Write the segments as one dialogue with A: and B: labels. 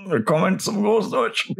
A: Willkommen zum Großdeutschen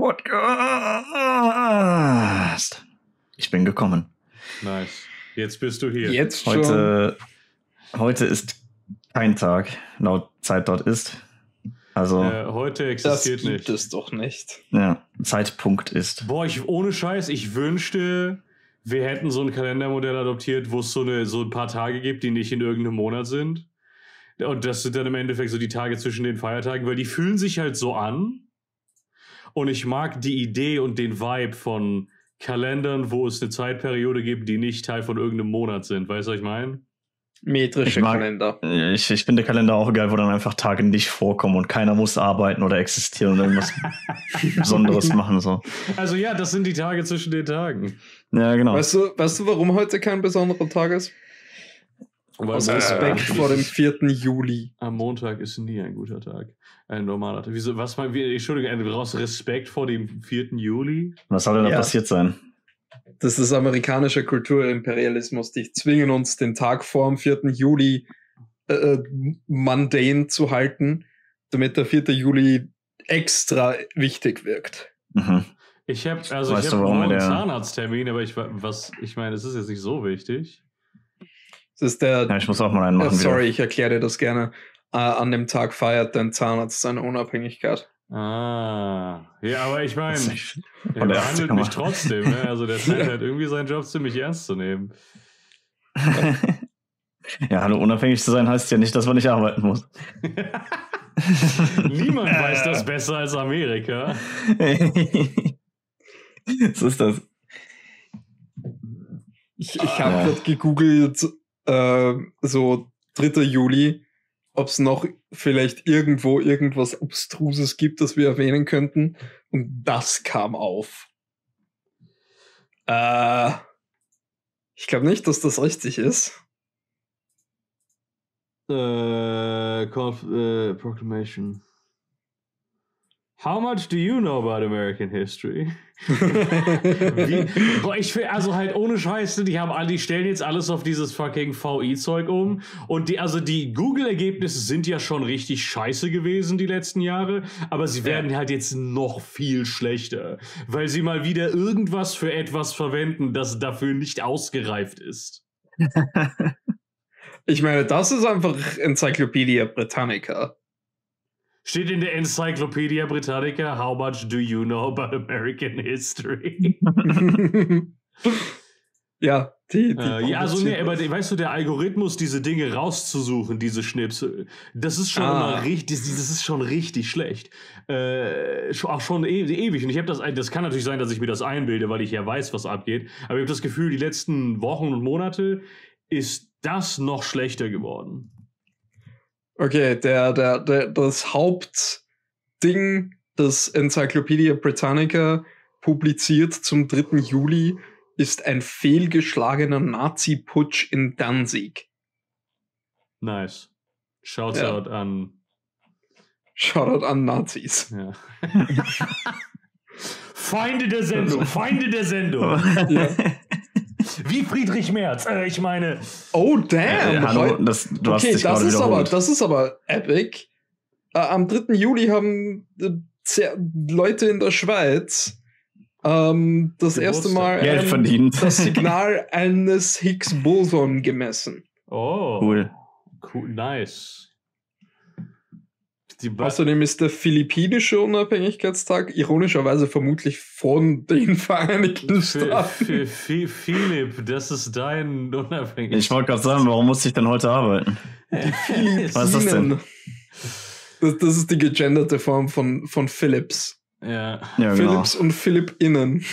A: Podcast. Ich bin gekommen.
B: Nice. Jetzt bist du hier.
C: Jetzt schon.
A: Heute ist kein Tag, laut Zeit dort ist. Also
B: heute existiert
C: das gibt
B: nicht.
C: es doch nicht.
A: Ja, Zeitpunkt ist.
B: Boah, ohne Scheiß, ich wünschte, wir hätten so ein Kalendermodell adoptiert, wo es so ein paar Tage gibt, die nicht in irgendeinem Monat sind. Und das sind dann im Endeffekt so die Tage zwischen den Feiertagen, weil die fühlen sich halt so an. Und ich mag die Idee und den Vibe von Kalendern, wo es eine Zeitperiode gibt, die nicht Teil von irgendeinem Monat sind. Weißt du, was ich meine?
C: Metrische Kalender.
A: Ich finde Kalender auch geil, wo dann einfach Tage nicht vorkommen und keiner muss arbeiten oder existieren und irgendwas Besonderes machen. So.
B: Also ja, das sind die Tage zwischen den Tagen.
A: Ja, genau.
C: Weißt du, warum heute kein besonderer Tag ist? Aus Respekt vor dem 4. Juli.
B: Am Montag ist nie ein guter Tag. Ein normaler Tag. Wieso, Entschuldigung, aus Respekt vor dem 4. Juli?
A: Was soll denn da passiert sein?
C: Das ist amerikanischer Kulturimperialismus. Die zwingen uns, den Tag vor dem 4. Juli mundane zu halten, damit der 4. Juli extra wichtig wirkt.
A: Mhm.
B: Ich habe morgen einen Zahnarzttermin, aber ich meine, es ist jetzt nicht so wichtig.
C: Das ist der.
A: Ja, ich muss auch mal einen machen.
C: Sorry, ich erkläre dir das gerne. An dem Tag feiert dein Zahnarzt seine Unabhängigkeit.
B: Ah, ja, aber ich meine, er
A: behandelt
B: mich trotzdem. Ne? Also der scheint halt irgendwie seinen Job ziemlich ernst zu nehmen.
A: Ja, hallo, unabhängig zu sein heißt ja nicht, dass man nicht arbeiten muss.
B: Niemand weiß das besser als Amerika.
A: Was ist das?
C: Ich habe gerade gegoogelt, so 3. Juli, ob es noch vielleicht irgendwo irgendwas Abstruses gibt, das wir erwähnen könnten. Und das kam auf. Ich glaube nicht, dass das richtig ist.
B: Proclamation. How much do you know about American history? Ich will, also halt ohne Scheiße, die stellen jetzt alles auf dieses fucking VI-Zeug um. Und die Google-Ergebnisse sind ja schon richtig scheiße gewesen die letzten Jahre, aber sie werden halt jetzt noch viel schlechter, weil sie mal wieder irgendwas für etwas verwenden, das dafür nicht ausgereift ist.
C: Ich meine, das ist einfach Enzyklopädie Britannica.
B: Steht in der Encyclopedia Britannica, how much do you know about American history?
C: Ja,
B: aber weißt du, der Algorithmus, diese Dinge rauszusuchen, diese Schnipsel, das ist schon immer richtig, das ist schon richtig schlecht. Auch schon ewig. Und ich habe das kann natürlich sein, dass ich mir das einbilde, weil ich ja weiß, was abgeht. Aber ich habe das Gefühl, die letzten Wochen und Monate ist das noch schlechter geworden.
C: Okay, das Hauptding, das Encyclopedia Britannica publiziert zum 3. Juli, ist ein fehlgeschlagener Nazi-Putsch in Danzig.
B: Nice. Shoutout an
C: Nazis.
B: Ja. Feinde der Sendung.
C: Ja.
B: Wie Friedrich Merz. Ich meine.
C: Oh, damn.
A: Hallo, das ist
C: aber epic. Am 3. Juli haben Leute in der Schweiz das erste Mal
A: Geld verdient.
C: Das Signal eines Higgs-Boson gemessen.
B: Oh.
A: Cool,
B: nice.
C: Außerdem ist der philippinische Unabhängigkeitstag ironischerweise vermutlich von den Vereinigten Staaten.
B: Philipp, das ist dein Unabhängigkeitstag.
A: Ich wollte gerade sagen, warum muss ich denn heute arbeiten? Was ist das denn?
C: Das ist die gegenderte Form von Philips.
B: Ja,
C: Philips und PhilippInnen.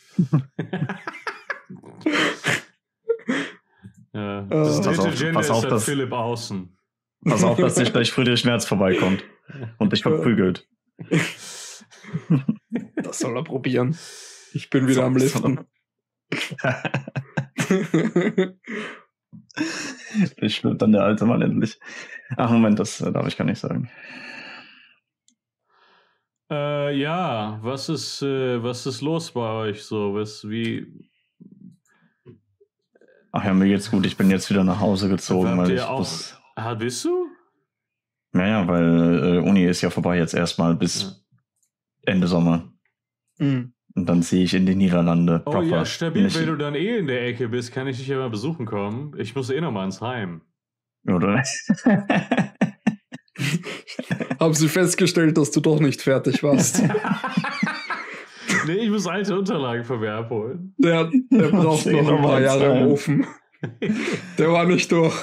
B: Ja. Das dritte Gender ist halt Philipp außen.
A: Pass auf, dass nicht gleich Friedrich Merz vorbeikommt und dich verprügelt.
C: Das soll er probieren. Ich bin wieder am Liften.
A: Ich stirbt dann der alte Mann endlich. Ach, Moment, das darf ich gar nicht sagen.
B: Ja, was ist los bei euch so?
A: Ach ja, mir geht's gut. Ich bin jetzt wieder nach Hause gezogen.
B: Bist du?
A: Naja, weil Uni ist ja vorbei jetzt erstmal bis Ende Sommer.
C: Mhm.
A: Und dann ziehe ich in die Niederlande.
B: Oh ja, stabil, wenn du dann in der Ecke bist, kann ich dich ja mal besuchen kommen. Ich muss noch mal ins Heim.
A: Oder?
C: Haben sie festgestellt, dass du doch nicht fertig warst.
B: Nee, ich muss alte Unterlagen von mir abholen.
C: Der braucht noch ein paar Jahre im Ofen. Der war nicht durch.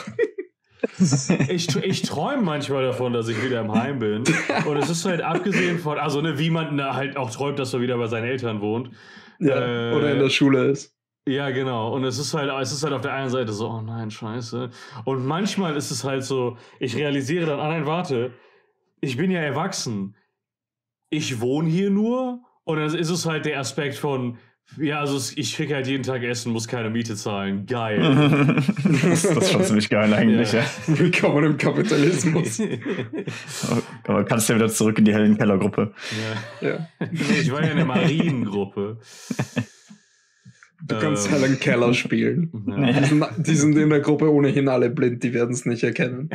B: Ich träume manchmal davon, dass ich wieder im Heim bin. Und es ist halt abgesehen von, also wie man halt auch träumt, dass er wieder bei seinen Eltern wohnt.
C: Ja, oder in der Schule ist.
B: Ja, genau. Und es ist halt auf der einen Seite so, oh nein, scheiße. Und manchmal ist es halt so, ich realisiere dann, nein, warte, ich bin ja erwachsen. Ich wohne hier nur und dann ist es halt der Aspekt von, ja, also ich kriege halt jeden Tag Essen, muss keine Miete zahlen. Geil.
A: Das ist schon ziemlich geil eigentlich, ja.
C: Willkommen im Kapitalismus.
A: Aber kannst ja wieder zurück in die hellen Kellergruppe.
C: Ja.
B: Ich war ja in der Mariengruppe.
C: Du kannst Helen Keller spielen.
B: Ja.
C: Die sind in der Gruppe ohnehin alle blind, die werden es nicht erkennen.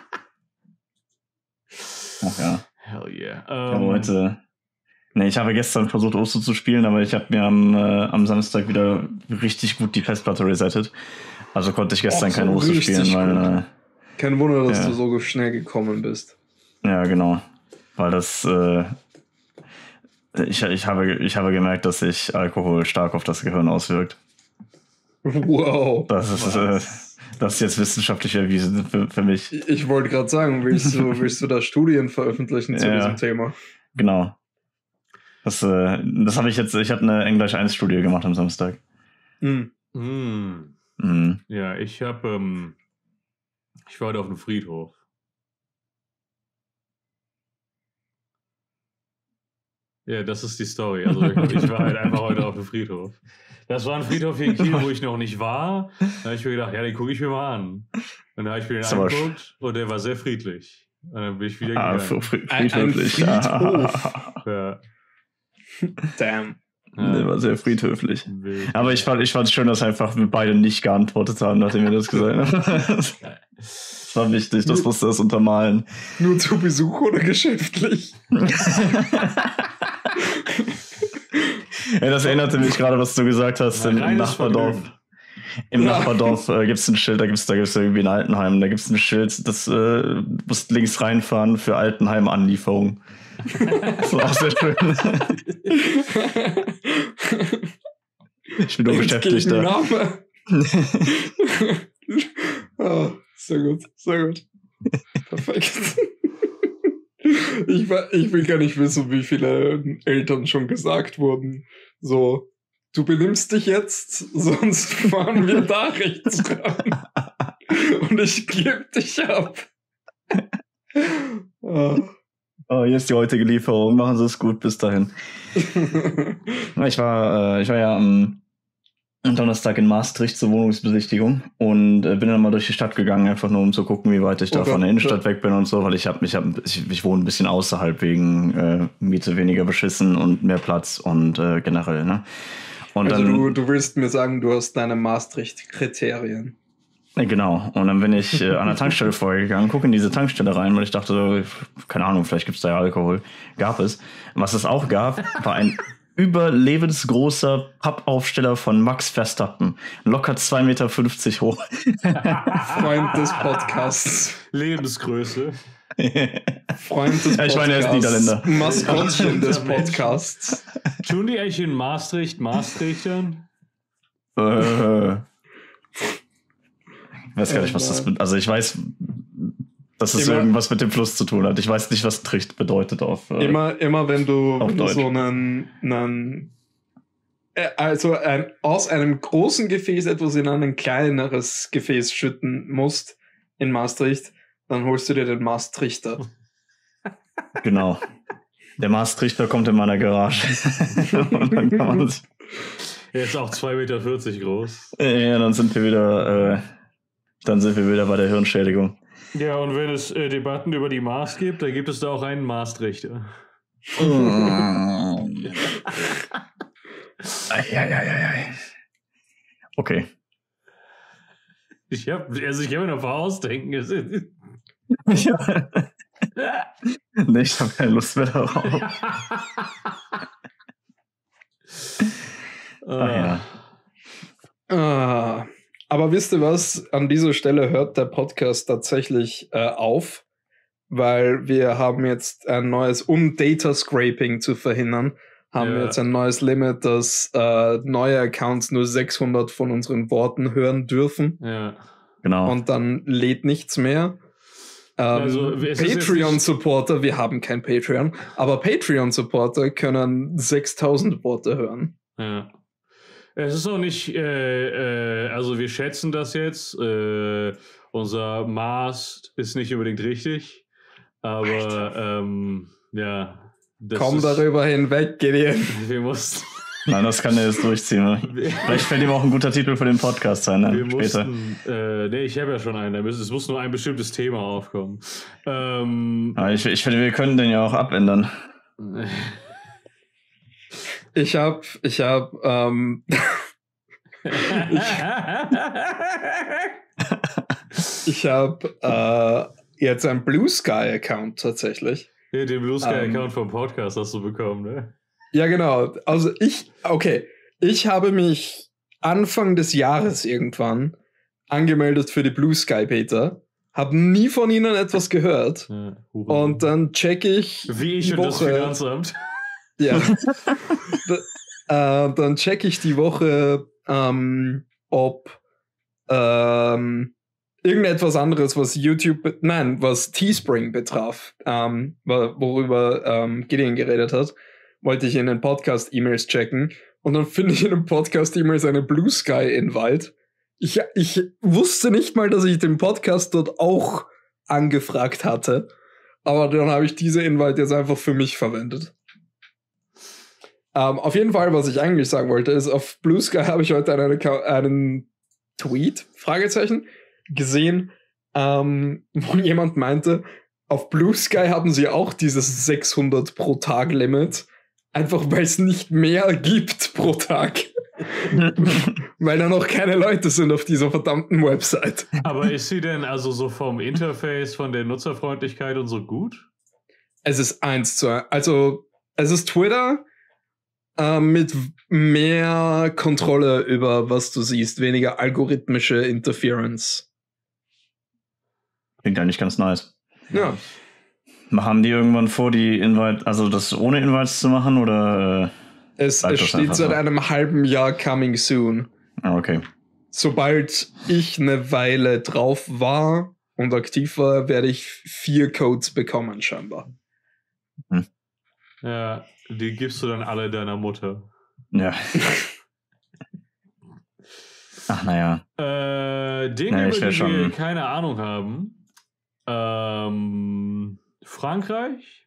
A: Ach ja.
B: Hell yeah.
A: Ich habe gestern versucht, Osu zu spielen, aber ich habe mir am Samstag wieder richtig gut die Festplatte resettet. Also konnte ich gestern kein Osu spielen, weil.
C: Kein Wunder, dass du so schnell gekommen bist.
A: Ja, genau. Weil das. Ich habe gemerkt, dass sich Alkohol stark auf das Gehirn auswirkt.
C: Wow.
A: Das ist jetzt wissenschaftlich erwiesen für mich.
C: Ich wollte gerade sagen, willst du da Studien veröffentlichen zu diesem Thema?
A: Genau. Das habe ich habe eine Englisch 1 Studie gemacht am Samstag.
B: Ja, ich war heute auf dem Friedhof. Ja, das ist die Story. Also ich war halt einfach heute auf dem Friedhof. Das war ein Friedhof hier in Kiel, wo ich noch nicht war. Da habe ich mir gedacht, ja, den gucke ich mir mal an. Und da habe ich mir den angeguckt und der war sehr friedlich. Und dann bin ich wieder gegangen.
A: Friedhöflich.
B: Ja.
C: Damn.
A: Der war sehr friedhöflich. Aber ich fand es schön, dass einfach wir beide nicht geantwortet haben, nachdem wir das gesagt haben. Das war wichtig, das musste das untermalen.
C: Nur zu Besuch oder geschäftlich?
A: Ja, das erinnerte mich gerade, was du gesagt hast, im Nachbardorf. Im Nachbardorf gibt es ein Schild, da gibt's irgendwie ein Altenheim, da gibt es ein Schild, das musst links reinfahren für Altenheim-Anlieferung. Das war auch sehr schön. Ich bin nur beschäftigt da.
C: Oh, sehr gut, sehr gut. Perfekt. Ich will gar nicht wissen, wie viele Eltern schon gesagt wurden. So, du benimmst dich jetzt, sonst fahren wir da rechts ran. Und ich gebe dich ab.
A: Oh, hier ist die heutige Lieferung. Machen Sie es gut, bis dahin. Ich war ja am Donnerstag in Maastricht zur Wohnungsbesichtigung und bin dann mal durch die Stadt gegangen, einfach nur um zu gucken, wie weit ich da von der Innenstadt weg bin und so, weil ich wohne ein bisschen außerhalb wegen Miete weniger beschissen und mehr Platz und generell, ne? Und
C: also
A: dann,
C: du willst mir sagen, du hast deine Maastricht-Kriterien.
A: Genau, und dann bin ich an der Tankstelle vorgegangen, gucke in diese Tankstelle rein, weil ich dachte, keine Ahnung, vielleicht gibt es da ja Alkohol. Gab es. Was es auch gab, war ein überlebensgroßer Pappaufsteller von Max Verstappen. Locker 2,50 Meter hoch.
C: Freund des Podcasts.
B: Lebensgröße.
C: Freund des Podcasts.
A: Ich meine, er ist Niederländer.
C: Maskottchen des Podcasts.
B: Tun die eigentlich in Maastrichtern?
A: Ich weiß gar nicht, was das bedeutet. Also ich weiß, dass es irgendwas mit dem Fluss zu tun hat. Ich weiß nicht, was Tricht bedeutet auf
C: immer wenn du
A: Deutsch.
C: So aus einem großen Gefäß etwas in ein kleineres Gefäß schütten musst in Maastricht, dann holst du dir den Maastrichter.
A: Genau. Der Maastrichter kommt in meiner Garage. Und dann kann man
B: Er ist auch 2,40 Meter groß.
A: Ja, dann sind wir wieder bei der Hirnschädigung.
B: Ja, und wenn es Debatten über die Maß gibt, dann gibt es da auch einen Maastrichter.
A: Okay.
B: Ich hab mir noch ein paar ausdenken.
A: Nee, ich habe keine Lust mehr darauf. Ja.
C: Aber wisst ihr was? An dieser Stelle hört der Podcast tatsächlich auf, weil wir haben jetzt ein neues, um Data Scraping zu verhindern, haben wir jetzt ein neues Limit, dass neue Accounts nur 600 von unseren Worten hören dürfen.
B: Ja.
A: Genau.
C: Und dann lädt nichts mehr. Patreon-Supporter, wir haben kein Patreon, aber Patreon-Supporter können 6000 Worte hören.
B: Ja. Es ist auch nicht, also wir schätzen das jetzt. Unser Maß ist nicht unbedingt richtig, aber ja.
C: Komm darüber hinweg, Gideon.
B: Wir mussten.
A: Nein, das kann er jetzt durchziehen. Vielleicht fällt ihm auch ein guter Titel für den Podcast sein, dann später.
B: Nee, ich habe ja schon einen. Es muss nur ein bestimmtes Thema aufkommen.
A: Aber ich finde, wir können den ja auch abändern.
C: Ich hab jetzt einen Blue Sky Account tatsächlich.
B: Ja, den Blue Sky Account vom Podcast hast du bekommen, ne?
C: Ja, genau. Also ich habe mich Anfang des Jahres irgendwann angemeldet für die Blue Sky Beta, habe nie von ihnen etwas gehört und dann checke ich
B: wie ich und das Finanzamt.
C: Ja. Dann checke ich die Woche, ob irgendetwas anderes, was was Teespring betraf, worüber Gideon geredet hat, wollte ich in den Podcast-E-Mails checken und dann finde ich in den Podcast-E-Mails eine Blue Sky-Invite. Ich wusste nicht mal, dass ich den Podcast dort auch angefragt hatte, aber dann habe ich diese Invite jetzt einfach für mich verwendet. Auf jeden Fall, was ich eigentlich sagen wollte, ist, auf Blue Sky habe ich heute einen Tweet, Fragezeichen, gesehen, wo jemand meinte, auf Blue Sky haben sie auch dieses 600 pro Tag Limit, einfach weil es nicht mehr gibt pro Tag. Weil da noch keine Leute sind auf dieser verdammten Website.
B: Aber ist sie denn also so vom Interface, von der Nutzerfreundlichkeit und so gut?
C: Es ist 1:1. Also, es ist Twitter mit mehr Kontrolle über was du siehst, weniger algorithmische Interference.
A: Klingt eigentlich ganz nice.
C: Ja.
A: Haben die irgendwann vor, das ohne Invites zu machen, oder?
C: Es steht seit einem halben Jahr coming soon.
A: Ah, okay.
C: Sobald ich eine Weile drauf war und aktiv war, werde ich 4 Codes bekommen, scheinbar.
B: Ja, die gibst du dann alle deiner Mutter.
A: Ja. Ach, naja.
B: Dinge, über die wir keine Ahnung haben. Frankreich?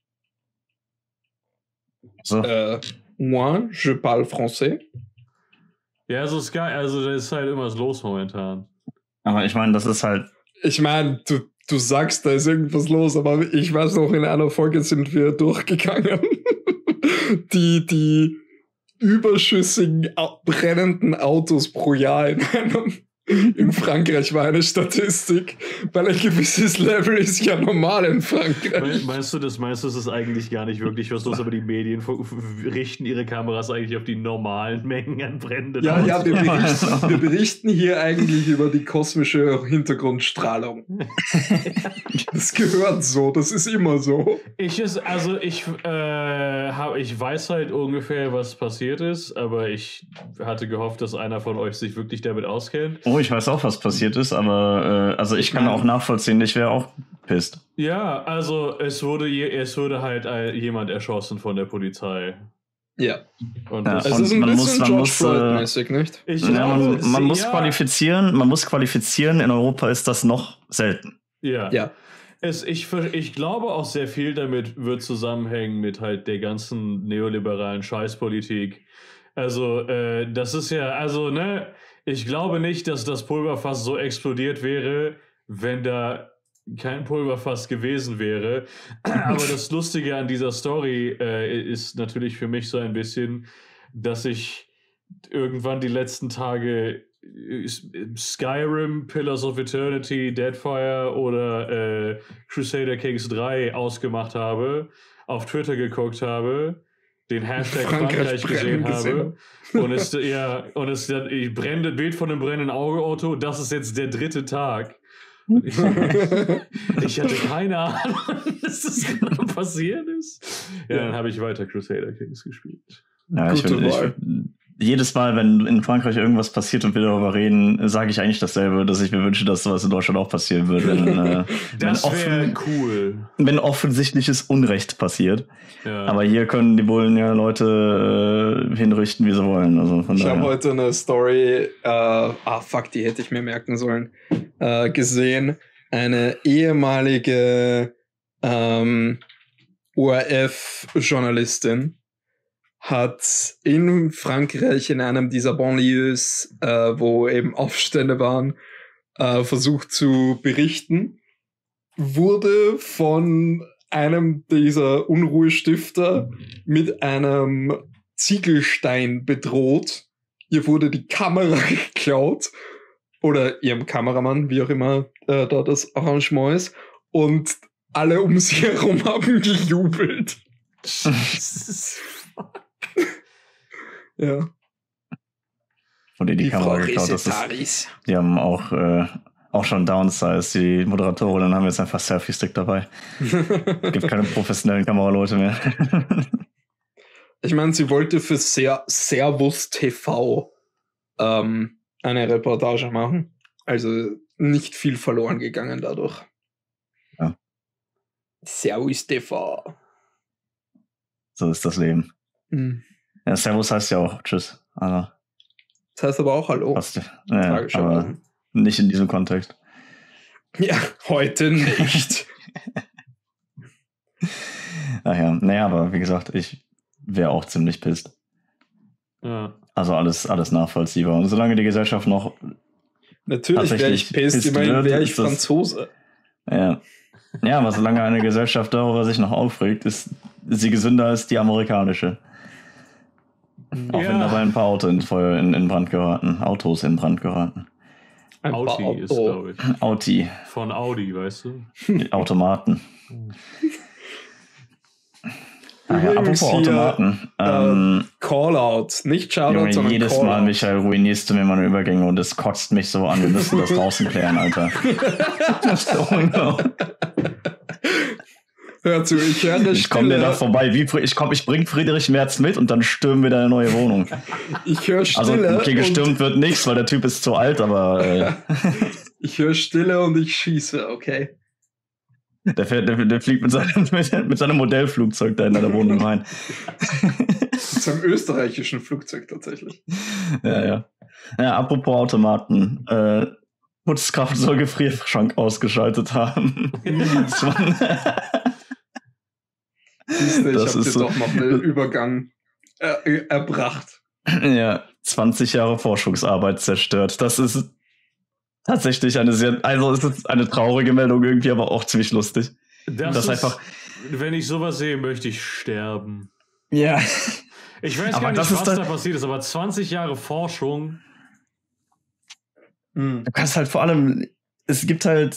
A: So.
C: Moi, je parle français.
B: Ja, also da ist halt irgendwas los momentan.
A: Aber ich meine, das ist halt...
C: Ich meine, du sagst, da ist irgendwas los, aber ich weiß noch, in einer Folge sind wir durchgegangen. die überschüssigen brennenden Autos pro Jahr in Frankreich war eine Statistik, weil ein gewisses Level ist ja normal in Frankreich.
B: Meinst du, das ist eigentlich gar nicht wirklich was los, aber die Medien richten ihre Kameras eigentlich auf die normalen Mengen an brennenden Autos?
C: Ja, wir berichten hier eigentlich über die kosmische Hintergrundstrahlung. Das gehört so, das ist immer so.
B: Ich weiß halt ungefähr, was passiert ist, aber ich hatte gehofft, dass einer von euch sich wirklich damit auskennt.
A: Oh, ich weiß auch, was passiert ist, aber ich kann auch nachvollziehen, ich wäre auch pisst.
B: Ja, also es wurde halt jemand erschossen von der Polizei.
C: Ja.
B: Und
C: es ist ein bisschen George Floyd-mäßig, nicht?
A: Man muss qualifizieren, in Europa ist das noch selten.
B: Ja. Ich glaube auch sehr viel damit wird zusammenhängen mit halt der ganzen neoliberalen Scheißpolitik. Also, das ist ja, ich glaube nicht, dass das Pulverfass so explodiert wäre, wenn da kein Pulverfass gewesen wäre. Aber das Lustige an dieser Story ist natürlich für mich so ein bisschen, dass ich irgendwann die letzten Tage Skyrim, Pillars of Eternity, Deadfire oder Crusader Kings 3 ausgemacht habe, auf Twitter geguckt habe, den Hashtag Frankreich gesehen habe und es dann brennende Bild von einem brennenden Auto, das ist jetzt der 3. Tag. Ich hatte keine Ahnung, dass das gerade passiert ist. Ja, dann habe ich weiter Crusader Kings gespielt.
A: Ja, jedes Mal, wenn in Frankreich irgendwas passiert und wir darüber reden, sage ich eigentlich dasselbe, dass ich mir wünsche, dass sowas in Deutschland auch passieren würde.
B: Das wäre cool.
A: Wenn offensichtliches Unrecht passiert. Ja. Aber hier können die Bullen ja Leute hinrichten, wie sie wollen. Also
C: ich habe heute eine Story, die hätte ich mir merken sollen, gesehen. Eine ehemalige ORF-Journalistin hat in Frankreich in einem dieser Banlieues, wo eben Aufstände waren, versucht zu berichten, wurde von einem dieser Unruhestifter mit einem Ziegelstein bedroht. Ihr wurde die Kamera geklaut oder ihrem Kameramann, wie auch immer da das Arrangement ist, und alle um sie herum haben gejubelt. Ja.
A: Und die Kamera geklaut, die haben auch schon Downsize. Die Moderatorinnen haben jetzt einfach Selfie-Stick dabei. Gibt keine professionellen Kameraleute mehr.
C: Ich meine, sie wollte für Servus TV eine Reportage machen. Also nicht viel verloren gegangen dadurch.
A: Ja.
C: Servus TV.
A: So ist das Leben. Mhm. Ja, Servus heißt ja auch Tschüss. Also,
C: das heißt aber auch Hallo.
A: Ja, aber nicht in diesem Kontext.
C: Ja, heute nicht.
A: Naja, aber wie gesagt, ich wäre auch ziemlich pisst.
B: Ja.
A: Also alles nachvollziehbar. Und solange die Gesellschaft noch
C: natürlich wäre ich pisst, immerhin wäre ich Franzose.
A: Ja, aber solange eine Gesellschaft darüber sich noch aufregt, ist sie gesünder als die amerikanische. Auch wenn dabei ein paar Autos in Brand geraten.
B: Audi ist, glaube ich.
A: Audi.
B: Von Audi, weißt du?
A: Automaten. Apropos Automaten.
C: Callout, nicht Shoutout,
A: Junge,
C: sondern
A: jedes
C: Callout.
A: Mal, Michael, ruinierst du mir meine Übergänge und es kotzt mich so an. Wir müssen das draußen klären, Alter. Das ist so unglaublich.
C: Hör zu, ich
A: komme dir da vorbei. Ich bring Friedrich Merz mit und dann stürmen wir deine neue Wohnung.
C: Ich höre Stille.
A: Also, okay, gestürmt wird nichts, weil der Typ ist zu alt, aber...
C: Ich höre Stille und ich schieße, okay.
A: Der fliegt mit seinem Modellflugzeug da in deiner Wohnung rein.
C: Mit seinem österreichischen Flugzeug tatsächlich.
A: Ja, apropos Automaten. Putzkraft soll Gefrierschrank ausgeschaltet haben.
C: Siehste, ich habe dir doch noch einen Übergang erbracht.
A: Ja, 20 Jahre Forschungsarbeit zerstört. Das ist tatsächlich es ist eine traurige Meldung irgendwie, aber auch ziemlich lustig.
B: Das einfach, wenn ich sowas sehe, möchte ich sterben.
A: Ja.
B: Ich weiß gar nicht, was da passiert ist, aber 20 Jahre Forschung.
A: Du kannst halt vor allem, es gibt halt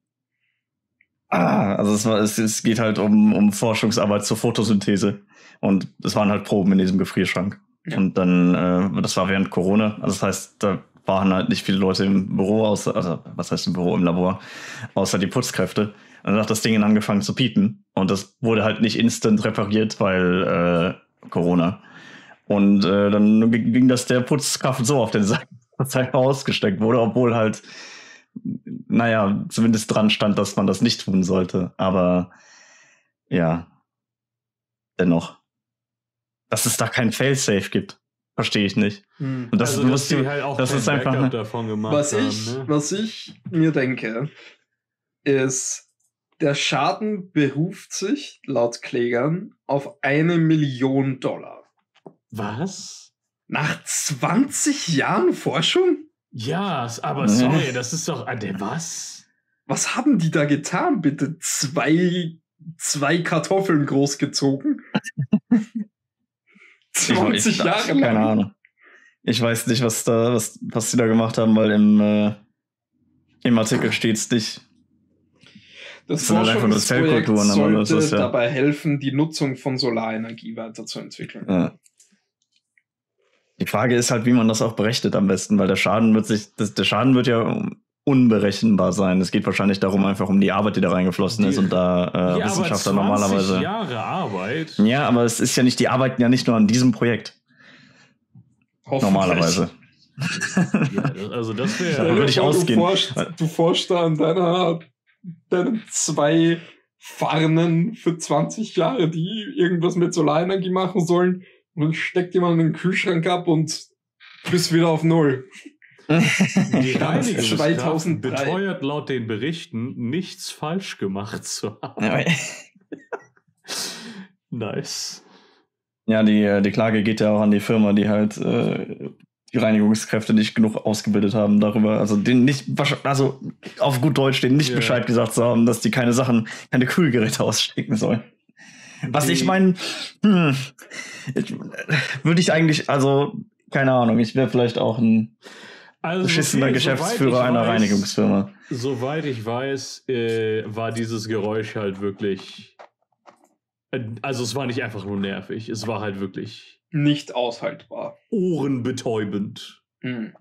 A: es geht halt um Forschungsarbeit zur Photosynthese und es waren halt Proben in diesem Gefrierschrank. Ja. Und dann, das war während Corona, also das heißt, da waren halt nicht viele Leute im Büro, im Labor, außer die Putzkräfte. Und dann hat das Ding angefangen zu piepen und das wurde halt nicht instant repariert, weil Corona. Und dann ging das der Putzkraft so auf den Sack, dass er ausgesteckt wurde, obwohl halt zumindest dran stand, dass man das nicht tun sollte. Aber ja, dennoch. Dass es da kein Failsafe gibt, verstehe ich nicht. Und das ist
B: halt auch
A: das ist einfach
B: davon gemacht
C: was ich mir denke, ist, der Schaden beruft sich laut Klägern auf $1 Million.
B: Was?
C: Nach 20 Jahren Forschung?
B: Ja, aber sorry, das ist doch... was?
C: Was haben die da getan, bitte? Zwei Kartoffeln großgezogen? 20 Jahre lang?
A: Keine Ahnung. Ich weiß nicht, was sie da gemacht haben, weil im Artikel steht's nicht.
C: Das
A: sind halt einfach nur
C: Forschungsprojekt
A: Zellkulturen, aber das
C: sollte
A: ist ja-
C: dabei helfen, die Nutzung von Solarenergie weiterzuentwickeln.
A: Ja. Die Frage ist halt, wie man das auch berechnet am besten, weil der Schaden wird ja unberechenbar sein. Es geht wahrscheinlich darum, einfach um die Arbeit, die da reingeflossen ist und da Wissenschaftler
B: aber 20
A: normalerweise.
B: Jahre Arbeit.
A: Ja, aber es ist ja nicht, die arbeiten ja nicht nur an diesem Projekt.
C: Hoffentlich.
A: Normalerweise.
B: Ja, das
C: Stell
B: wäre.
C: dir
A: würde ich
C: vor,
A: ausgehen.
C: Du forschst da an deinen 2 Farnen für 20 Jahre, die irgendwas mit Solarenergie machen sollen, und dann steckt jemand in den Kühlschrank ab und bist wieder auf Null.
B: Die Reinigungskraft
C: 2003.
B: beteuert laut den Berichten, nichts falsch gemacht zu haben. Nice.
A: Ja, die Klage geht ja auch an die Firma, die halt die Reinigungskräfte nicht genug ausgebildet haben darüber, also auf gut Deutsch denen nicht Bescheid gesagt zu haben, dass die keine Kühlgeräte ausstecken sollen. Was ich meine, würde ich eigentlich, also keine Ahnung, ich wäre vielleicht auch ein beschissener Geschäftsführer einer Reinigungsfirma.
B: Soweit ich weiß, war dieses Geräusch halt wirklich, also es war nicht einfach nur nervig, es war halt wirklich
C: Nicht aushaltbar.
B: ohrenbetäubend.
C: Hm.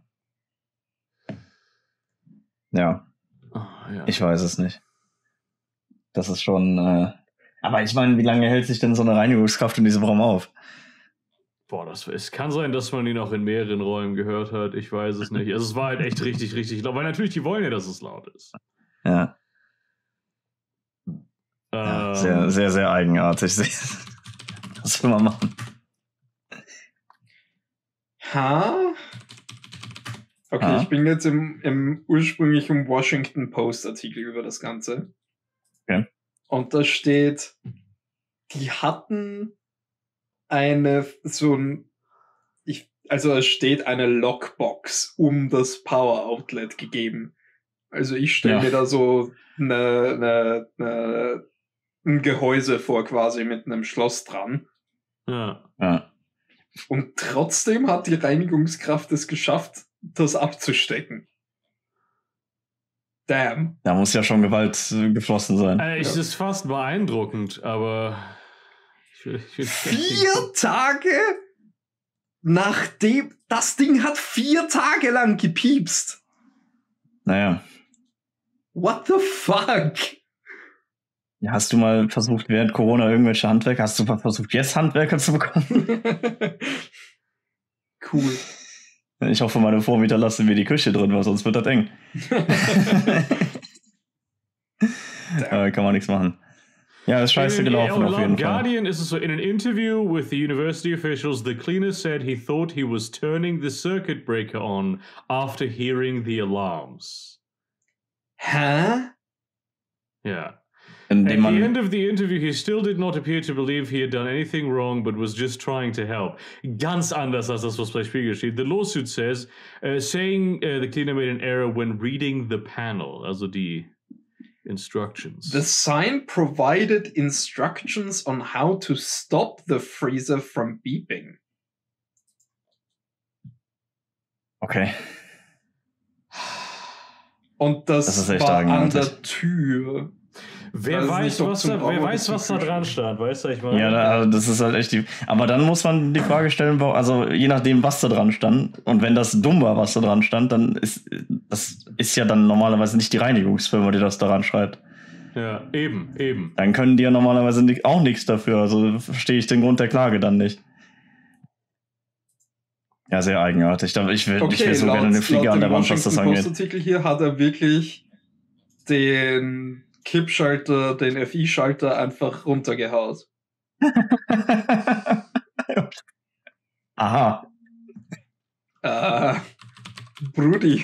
A: Ja,
B: Ja.
A: ich weiß es nicht. Das ist schon, aber ich meine, wie lange hält sich denn so eine Reinigungskraft in diesem Raum auf?
B: Boah, es kann sein, dass man ihn auch in mehreren Räumen gehört hat. Ich weiß es nicht. Also es war halt echt richtig, richtig laut. Weil natürlich, die wollen ja, dass es laut ist.
A: Ja. Ja, sehr, sehr, sehr eigenartig. Was will man machen?
C: Okay, ich bin jetzt im ursprünglichen Washington Post Artikel über das Ganze.
A: Okay.
C: Und da steht, die hatten es steht eine Lockbox um das Power Outlet gegeben. Also ich stelle mir da so ein Gehäuse vor, quasi mit einem Schloss dran.
B: Ja.
C: Und trotzdem hat die Reinigungskraft es geschafft, das abzustecken. Damn.
A: Da muss ja schon Gewalt geflossen sein.
B: Es ist fast beeindruckend, aber
C: 4 Tage? Nachdem das Ding hat 4 Tage lang gepiepst.
A: Naja.
C: What the fuck?
A: Ja, hast du mal versucht, während Corona irgendwelche Handwerker, hast du mal versucht, jetzt Handwerker zu bekommen?
C: Cool.
A: Ich hoffe, meine Vormieter lassen mir die Küche drin, weil sonst wird das eng. Kann man nichts machen. Ja, ist scheiße gelaufen auf jeden Fall.
B: Guardian is so in an interview with the university officials, the cleaner said he thought he was turning the circuit breaker on after hearing the alarms.
C: Hä?
B: Yeah. At the end of the interview, he still did not appear to believe he had done anything wrong, but was just trying to help. Ganz anders als das, was bei Spiegel steht. The lawsuit says, saying the cleaner made an error when reading the panel, also die instructions.
C: The sign provided instructions on how to stop the freezer from beeping.
A: Okay.
C: Und das
A: ist echt
C: war an
A: eigenartig.
C: der Tür.
B: Wer weiß, was da dran stand, weißt du, ich meine.
A: Ja, das ist halt echt aber dann muss man die Frage stellen, also je nachdem, was da dran stand, und wenn das dumm war, was da dran stand, dann ist ja dann normalerweise nicht die Reinigungsfirma, die das daran schreibt.
B: Ja, eben.
A: Dann können die ja normalerweise auch nichts dafür, also verstehe ich den Grund der Klage dann nicht. Ja, sehr eigenartig. Ich will so gerne eine Fliege an der Wand, was das angeht.
C: Im Artikel hier hat er wirklich den Kippschalter, den FI-Schalter einfach runtergehaut.
A: Aha.
C: Brudi.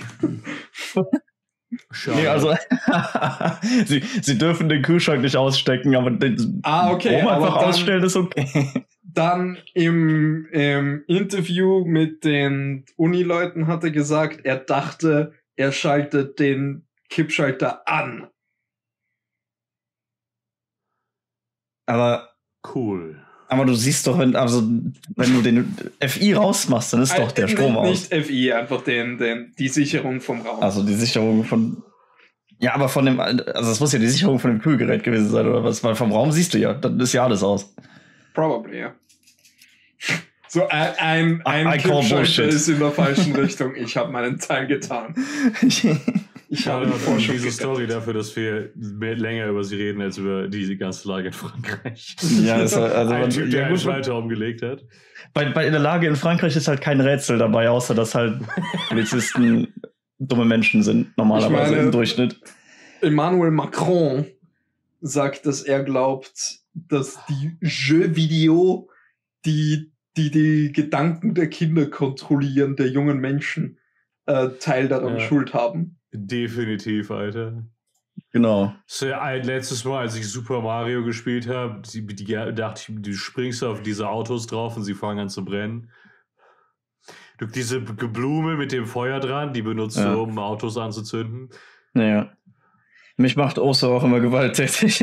A: Nee, also sie dürfen den Kühlschrank nicht ausstecken, aber den
C: okay,
A: Strom einfach
C: dann,
A: ausstellen ist okay.
C: Dann im Interview mit den Unileuten hat er gesagt, er dachte, er schaltet den Kippschalter an.
A: Aber
B: cool.
A: Aber du siehst doch, wenn du den FI rausmachst, dann ist doch der Strom aus.
C: Nicht FI, einfach die Sicherung vom Raum.
A: Also die Sicherung von... Ja, aber von dem... Also das muss ja die Sicherung von dem Kühlgerät gewesen sein, oder was? Weil vom Raum siehst du ja, dann ist ja alles aus.
C: Probably, ja. So ein Clipschalter ist in der falschen Richtung. Ich habe meinen Teil getan. Ich habe
B: diese Story dafür, dass wir länger über sie reden, als über diese ganze Lage in Frankreich.
A: Ja, das war, also
B: ein Typ, der einen Schalter umgelegt hat.
A: Bei der Lage in Frankreich ist halt kein Rätsel dabei, außer dass halt Polizisten dumme Menschen sind, normalerweise im Durchschnitt.
C: Emmanuel Macron sagt, dass er glaubt, dass die Jeux-Video die Gedanken der Kinder kontrollieren, der jungen Menschen, Teil daran Schuld haben.
B: Definitiv, Alter.
A: Genau.
B: So, letztes Mal, als ich Super Mario gespielt habe, dachte ich, du springst auf diese Autos drauf und sie fangen an zu brennen. Diese Blume mit dem Feuer dran, die benutzt du, um Autos anzuzünden.
A: Naja. Mich macht Oso auch immer gewalttätig.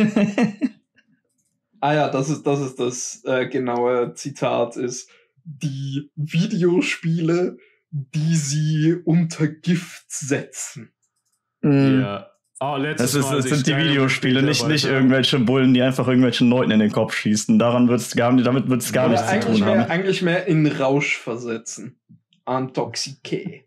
C: Das ist das genaue Zitat, ist die Videospiele, die sie unter Gift setzen.
B: Ja.
A: Es sind die Videospiele, nicht irgendwelche Bullen, die einfach irgendwelchen Leuten in den Kopf schießen. Damit wird es gar nichts zu tun haben.
C: Eigentlich mehr in Rausch versetzen. Intoxiqué.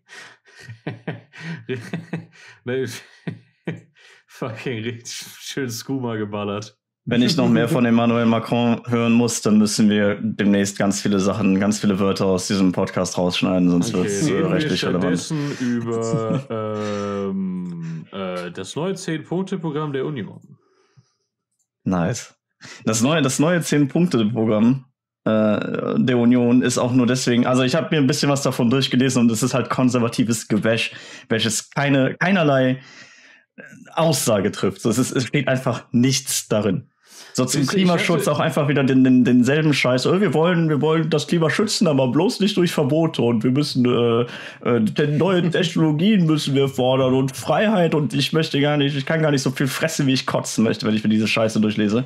B: Fucking richtig schön Skooma geballert.
A: Wenn ich noch mehr von Emmanuel Macron hören muss, dann müssen wir demnächst ganz viele Wörter aus diesem Podcast rausschneiden, sonst wird es rechtlich relevant.
B: Stattdessen über das neue 10-Punkte-Programm der Union.
A: Nice. Das neue 10-Punkte-Programm der Union ist auch nur deswegen, also ich habe mir ein bisschen was davon durchgelesen und es ist halt konservatives Gewäsch, welches keinerlei Aussage trifft. So, es steht einfach nichts darin. So zum Klimaschutz auch einfach wieder denselben Scheiß. Wir wollen das Klima schützen, aber bloß nicht durch Verbote und wir müssen neue Technologien müssen wir fordern und Freiheit und ich kann gar nicht so viel fressen, wie ich kotzen möchte, wenn ich mir diese Scheiße durchlese.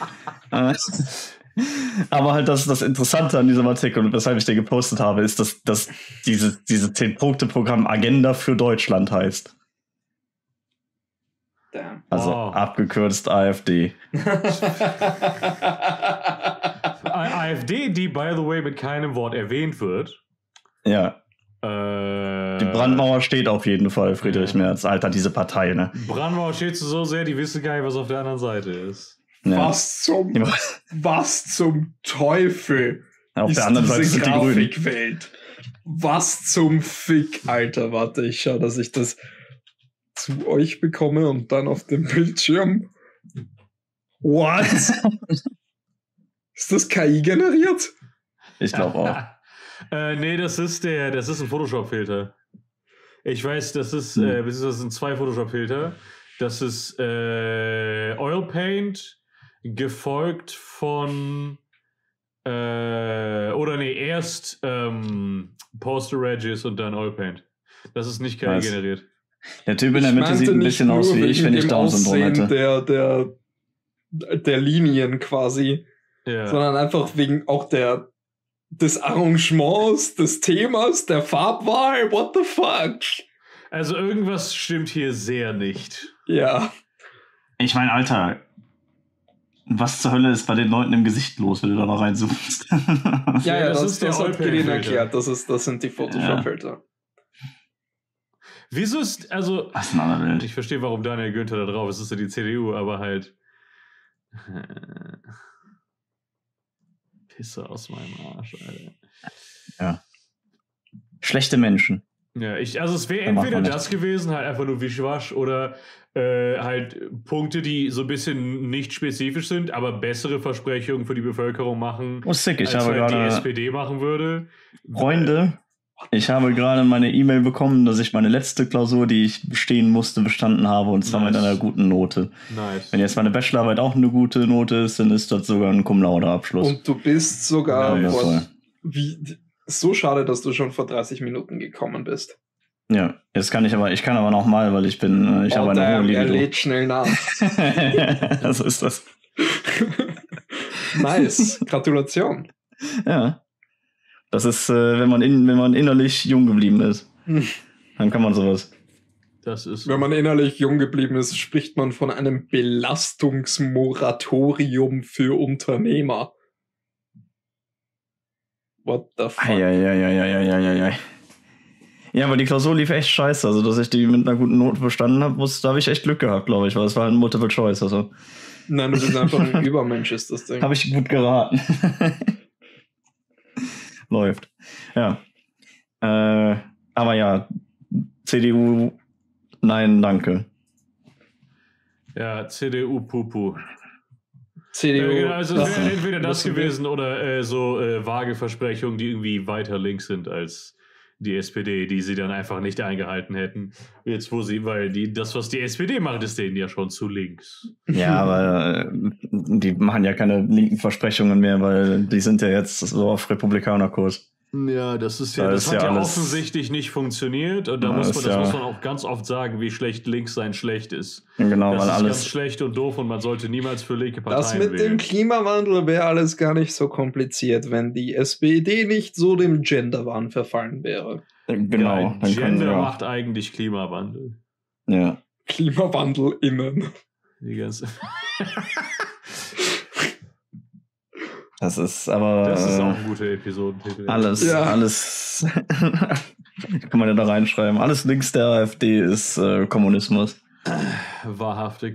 A: Aber halt das Interessante an diesem Artikel und weshalb ich den gepostet habe, ist, dass diese 10-Punkte-Programm Agenda für Deutschland heißt.
C: Damn.
A: Also abgekürzt AfD.
B: AfD, die, by the way, mit keinem Wort erwähnt wird.
A: Ja. Die Brandmauer steht auf jeden Fall, Friedrich Merz. Alter, diese Partei, ne?
B: Brandmauer steht so sehr, die wissen gar nicht, was auf der anderen Seite ist.
A: Ja.
C: Was zum Teufel
A: auf der anderen Seite sind die
C: Grünen. Was zum Fick, Alter. Warte, ich schau, dass ich das zu euch bekomme und dann auf dem Bildschirm. What? Ist das KI generiert?
A: Ich glaube auch.
B: Nee, das ist ein Photoshop-Filter. Ich weiß, das sind 2 Photoshop-Filter. Das ist Oil Paint gefolgt von erst Poster Edges und dann Oil Paint. Das ist nicht KI generiert.
A: Der Typ in der Mitte sieht ein bisschen aus wie ich, wenn ich Down-Syndrom hätte.
C: Der Linien quasi. Ja. Sondern einfach wegen auch des Arrangements, des Themas, der Farbwahl. What the fuck?
B: Also irgendwas stimmt hier sehr nicht.
C: Ja.
A: Ich meine, Alter, was zur Hölle ist bei den Leuten im Gesicht los, wenn du da mal reinzoomst?
C: Ja, das hat Gideon erklärt. Das sind die Photoshop-Filter.
B: Wieso ist, ich verstehe, warum Daniel Günther da drauf ist, es ist ja die CDU, aber halt Pisse aus meinem Arsch, Alter.
A: Ja. Schlechte Menschen.
B: Ja, es wäre entweder das gewesen, halt einfach nur Wischwasch oder halt Punkte, die so ein bisschen nicht spezifisch sind, aber bessere Versprechungen für die Bevölkerung machen,
A: als
B: halt die SPD machen würde.
A: Freunde, ich habe gerade meine E-Mail bekommen, dass ich meine letzte Klausur, die ich bestehen musste, bestanden habe, und zwar mit einer guten Note.
B: Nice.
A: Wenn jetzt meine Bachelorarbeit auch eine gute Note ist, dann ist das sogar ein Cum-Laude-Abschluss.
C: Und du bist sogar so schade, dass du schon vor 30 Minuten gekommen bist.
A: Ja, ich kann aber noch mal, weil ich habe eine hohe Libido.
C: Er lädt schnell nach.
A: So ist das.
C: Nice. Gratulation.
A: Ja. Das ist, wenn man innerlich jung geblieben ist. Dann kann man sowas.
B: Das ist.
C: Wenn man innerlich jung geblieben ist, spricht man von einem Belastungsmoratorium für Unternehmer. What the fuck?
A: Ja. Ja, aber die Klausur lief echt scheiße. Also, dass ich die mit einer guten Note bestanden habe, da habe ich echt Glück gehabt, glaube ich, weil es war ein Multiple Choice. Also.
C: Nein, du bist einfach ein Übermensch, ist das Ding.
A: Habe ich gut geraten. Läuft. Ja. Aber ja, CDU, nein, danke.
B: Ja, CDU Pupu.
C: CDU.
B: Genau, also es wäre entweder das gewesen oder so vage Versprechungen, die irgendwie weiter links sind als die SPD, die sie dann einfach nicht eingehalten hätten. Jetzt, weil das, was die SPD macht, ist denen ja schon zu links.
A: Ja, aber die machen ja keine linken Versprechungen mehr, weil die sind ja jetzt so auf Republikanerkurs.
B: Ja, das hat ja offensichtlich nicht funktioniert und da muss man auch ganz oft sagen, wie schlecht links sein schlecht ist.
A: Genau,
B: das
A: weil
B: ist
A: alles
B: ganz schlecht und doof und man sollte niemals für linke Parteien
C: Das mit
B: wählen.
C: dem Klimawandel wäre alles gar nicht so kompliziert, wenn die SPD nicht so dem Genderwahn verfallen wäre.
A: Genau.
B: Ja, Gender macht eigentlich Klimawandel.
A: Ja.
C: Klimawandel innen.
B: Die ganze
A: Das ist aber.
B: Das ist auch ein guter Episodentitel.
A: Alles. Kann man ja da reinschreiben. Alles links der AfD ist Kommunismus.
B: Wahrhaftig.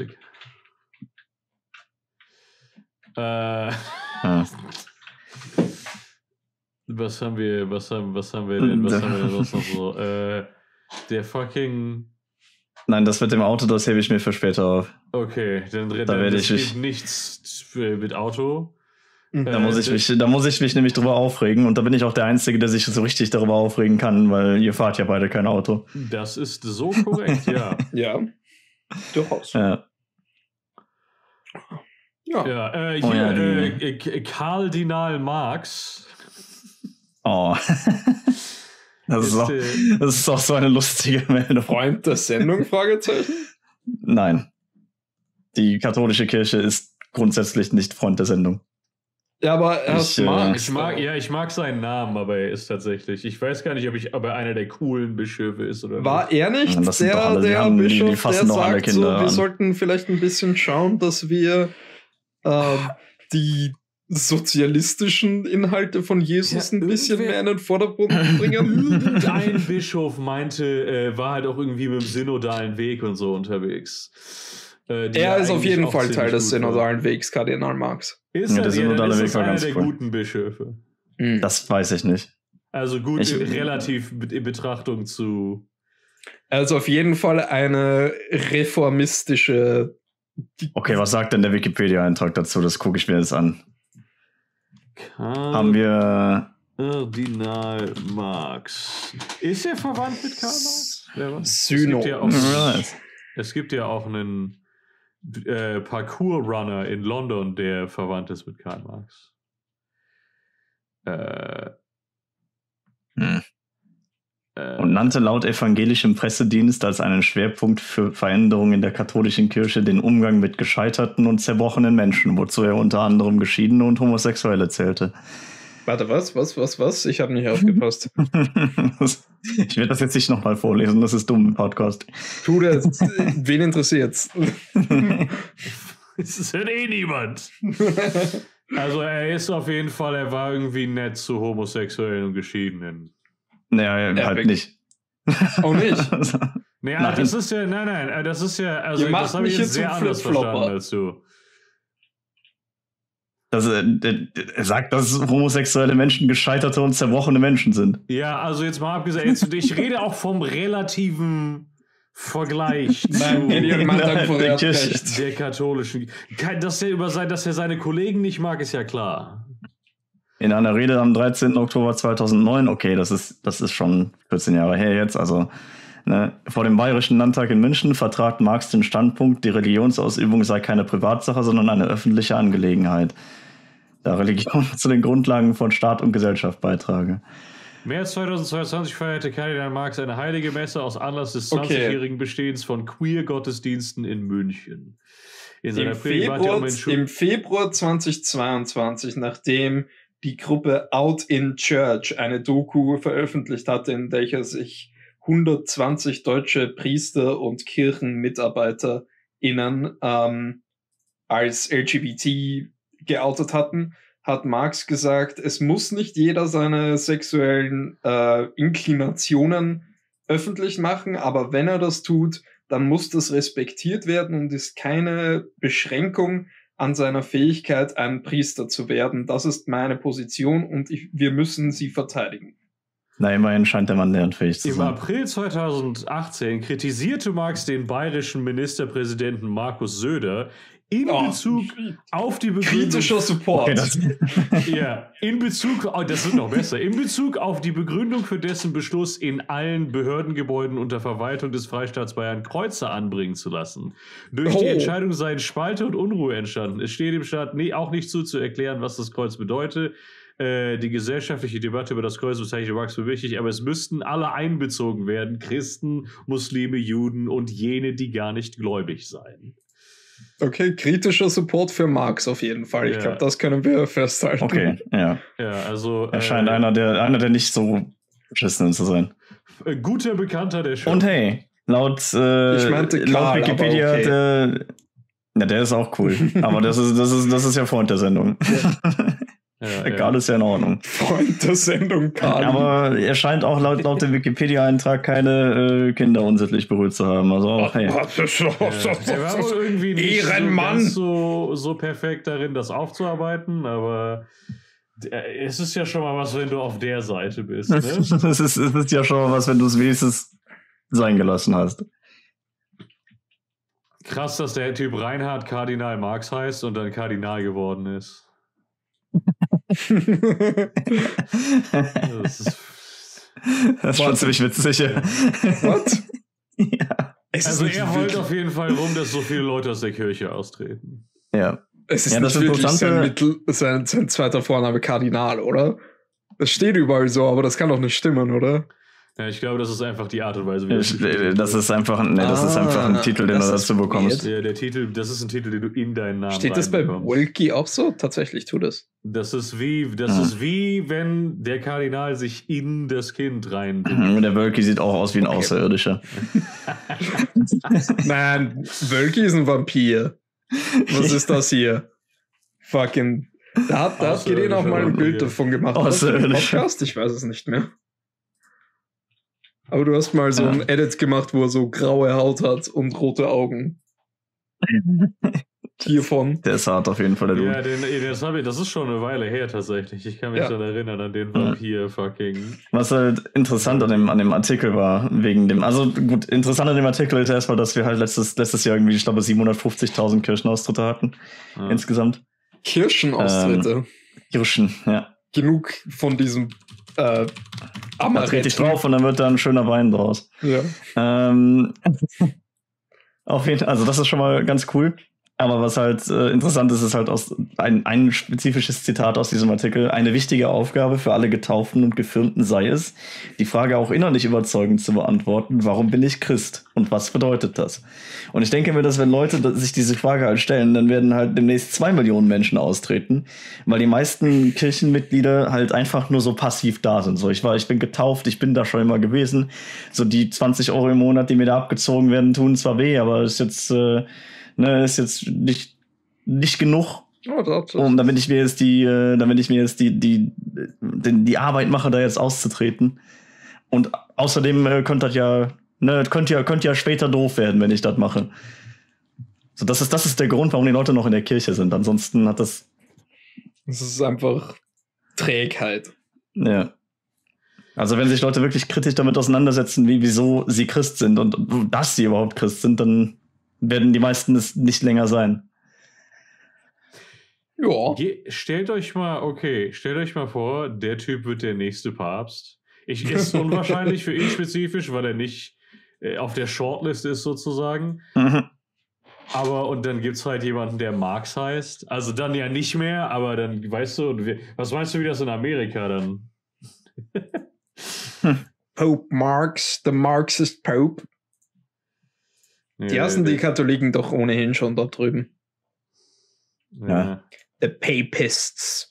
A: Ja.
B: Was haben wir denn sonst noch so? Der fucking.
A: Nein, das mit dem Auto, das hebe ich mir für später auf.
B: Okay, dann gibt nichts mit Auto.
A: Da muss ich mich nämlich drüber aufregen und da bin ich auch der Einzige, der sich so richtig darüber aufregen kann, weil ihr fahrt ja beide kein Auto.
B: Das ist so korrekt, ja.
C: Ja, durchaus.
A: Ja.
B: Kardinal Marx.
A: Oh. Das ist auch so eine lustige Meldung.
C: Freund der Sendung? Fragezeichen?
A: Nein. Die katholische Kirche ist grundsätzlich nicht Freund der Sendung.
C: Ja, aber
B: ich mag seinen Namen, aber er ist tatsächlich. Ich weiß gar nicht, ob er einer der coolen Bischöfe ist oder
C: war er nicht der Bischof, der sagt so, wir sollten vielleicht ein bisschen schauen, dass wir die sozialistischen Inhalte von Jesus ein bisschen mehr in den Vordergrund bringen.
B: Irgendein Bischof meinte, war halt auch irgendwie mit dem synodalen Weg und so unterwegs.
C: Er ist auf jeden Fall Teil des synodalen Wegs, Kardinal Marx.
A: Der synodale Weg war ganz
B: cool. Guten Bischöfe.
A: Das weiß ich nicht.
B: Also gut, relativ in Betrachtung zu.
C: Also auf jeden Fall eine reformistische.
A: Okay, was sagt denn der Wikipedia-Eintrag dazu? Das gucke ich mir jetzt an. Haben wir
B: Kardinal Marx. Ist er verwandt mit Karl Marx? Es gibt ja auch einen Parkour-Runner in London, der verwandt ist mit Karl Marx.
A: Und nannte laut evangelischem Pressedienst als einen Schwerpunkt für Veränderungen in der katholischen Kirche den Umgang mit gescheiterten und zerbrochenen Menschen, wozu er unter anderem Geschiedene und Homosexuelle zählte.
C: Warte, was? Ich habe nicht aufgepasst.
A: Ich werde das jetzt nicht nochmal vorlesen, das ist dumm im Podcast.
C: Tu das, wen interessiert's?
B: Es hört eh niemand. Also er war irgendwie nett zu Homosexuellen und Geschiedenen.
A: Naja, halt nicht.
C: Auch nicht?
B: Naja, das ist ja, also das habe ich jetzt sehr anders verstanden als du.
A: Er sagt, dass homosexuelle Menschen gescheiterte und zerbrochene Menschen sind.
B: Ja, also jetzt mal abgesehen, ich rede auch vom relativen Vergleich der katholischen. Dass er seine Kollegen nicht mag, ist ja klar.
A: In einer Rede am 13. Oktober 2009, okay, das ist schon 14 Jahre her jetzt, also vor dem Bayerischen Landtag in München vertrat Marx den Standpunkt, die Religionsausübung sei keine Privatsache, sondern eine öffentliche Angelegenheit, da Religion zu den Grundlagen von Staat und Gesellschaft beitrage.
B: März 2022 feierte Kardinal Marx eine heilige Messe aus Anlass des 20-jährigen Bestehens von Queer-Gottesdiensten in München. In seiner Predigt warnt er um Entschuldigung.
C: Im Februar 2022, nachdem die Gruppe Out in Church eine Doku veröffentlicht hatte, in welcher sich 120 deutsche Priester und KirchenmitarbeiterInnen als LGBT geoutet hatten, hat Marx gesagt, es muss nicht jeder seine sexuellen Inklinationen öffentlich machen, aber wenn er das tut, dann muss das respektiert werden und ist keine Beschränkung an seiner Fähigkeit, ein Priester zu werden. Das ist meine Position und wir müssen sie verteidigen.
A: Na, immerhin scheint der Mann lernfähig zu
B: Im
A: sein.
B: April 2018 kritisierte Marx den bayerischen Ministerpräsidenten Markus Söder in Bezug auf die Begründung...
C: Kritischer Support.
A: Okay,
B: Ja, in Bezug, das wird noch besser, in Bezug auf die Begründung für dessen Beschluss, in allen Behördengebäuden unter Verwaltung des Freistaats Bayern Kreuze anbringen zu lassen. Durch die Entscheidung seien Spalte und Unruhe entstanden. Es steht dem Staat auch nicht zu erklären, was das Kreuz bedeutet. Die gesellschaftliche Debatte über das Kreuz bezeichnet Marx für wichtig, aber es müssten alle einbezogen werden, Christen, Muslime, Juden und jene, die gar nicht gläubig seien.
C: Okay, kritischer Support für Marx auf jeden Fall. Ich glaube, das können wir festhalten.
A: Okay, ja.
B: Ja, also...
A: Er scheint einer der nicht so beschissenen zu sein.
B: Guter Bekannter der Show.
A: Und hey, laut
C: Karl,
A: Wikipedia
C: okay.
A: der ist auch cool. Aber das ist ja Freund der Sendung.
B: Ja.
A: Karl ist ja in Ordnung.
C: Freund der Sendung, Karl.
A: Aber er scheint auch laut dem Wikipedia-Eintrag keine Kinder unsittlich berührt zu haben. Also auch, hey.
B: Er war wohl irgendwie nicht
C: Ehrenmann.
B: so perfekt darin, das aufzuarbeiten, aber es ist ja schon mal was, wenn du auf der Seite bist. Ne?
A: Es ist ja schon mal was, wenn du es wenigstens sein gelassen hast.
B: Krass, dass der Typ Reinhard Kardinal Marx heißt und dann Kardinal geworden ist. Das
A: ist schon ziemlich witzig.
C: What?
A: Ja.
B: Also er heult auf jeden Fall rum, dass so viele Leute aus der Kirche austreten.
A: Ja.
C: Es ist nicht wirklich sein zweiter Vorname Kardinal, oder? Das steht überall so, aber das kann doch nicht stimmen, oder?
B: Ja, ich glaube, das ist einfach die Art und Weise,
A: wie das ist einfach ein Titel, den du dazu bekommst.
B: Ja, der Titel, das ist ein Titel, den du in deinen Namen
C: steht das bei Wolki auch so? Tatsächlich, tu das.
B: Das ist wie wenn der Kardinal sich in das Kind reinbringt.
A: Der Wölki sieht auch aus wie ein Außerirdischer.
C: Nein, Wölki ist ein Vampir. Was ist das hier? Fucking... Da hat Gideon auch mal ein Bild davon gemacht. Podcast? Ich weiß es nicht mehr. Aber du hast mal so ein Edit gemacht, wo er so graue Haut hat und rote Augen. Hiervon.
A: Der ist hart auf jeden Fall, der Dude.
B: Ja, das ist schon eine Weile her tatsächlich. Ich kann mich daran erinnern, an den Vampir fucking.
A: Was halt interessant an dem Artikel war, wegen dem, also gut, interessant an dem Artikel ist erstmal, dass wir halt letztes Jahr irgendwie, ich glaube, 750.000 Kirchenaustritte hatten. Insgesamt.
C: Kirchenaustritte?
A: Kirchen, ja.
C: Genug von diesem
A: da trete ich drauf und dann wird da ein schöner Wein draus.
C: Ja.
A: Auf jeden Fall, also das ist schon mal ganz cool. Aber was halt interessant ist, ist halt ein spezifisches Zitat aus diesem Artikel. Eine wichtige Aufgabe für alle Getauften und Gefirmten sei es, die Frage auch innerlich überzeugend zu beantworten, warum bin ich Christ und was bedeutet das? Und ich denke mir, dass wenn Leute sich diese Frage halt stellen, dann werden halt demnächst 2 Millionen Menschen austreten, weil die meisten Kirchenmitglieder halt einfach nur so passiv da sind. So, ich bin getauft, ich bin da schon immer gewesen. So die 20 € im Monat, die mir da abgezogen werden, tun zwar weh, aber ist jetzt ist jetzt nicht genug, damit ich mir jetzt die Arbeit mache, da jetzt auszutreten. Und außerdem könnte ja später doof werden, wenn ich das mache. So, das ist der Grund, warum die Leute noch in der Kirche sind. Ansonsten hat das.
C: Es ist einfach Trägheit.
A: Ja. Also wenn sich Leute wirklich kritisch damit auseinandersetzen, wieso sie Christ sind und dass sie überhaupt Christ sind, dann werden die meisten es nicht länger sein.
C: Ja.
B: Stellt euch mal vor, der Typ wird der nächste Papst. Ist unwahrscheinlich für ihn spezifisch, weil er nicht auf der Shortlist ist sozusagen.
A: Mhm.
B: Und dann gibt es halt jemanden, der Marx heißt. Also dann ja nicht mehr, aber dann, weißt du, was meinst du, wie das in Amerika dann?
C: Pope Marx, the Marxist Pope. Die hassen die Katholiken doch ohnehin schon dort drüben.
A: Ja.
C: The Papists.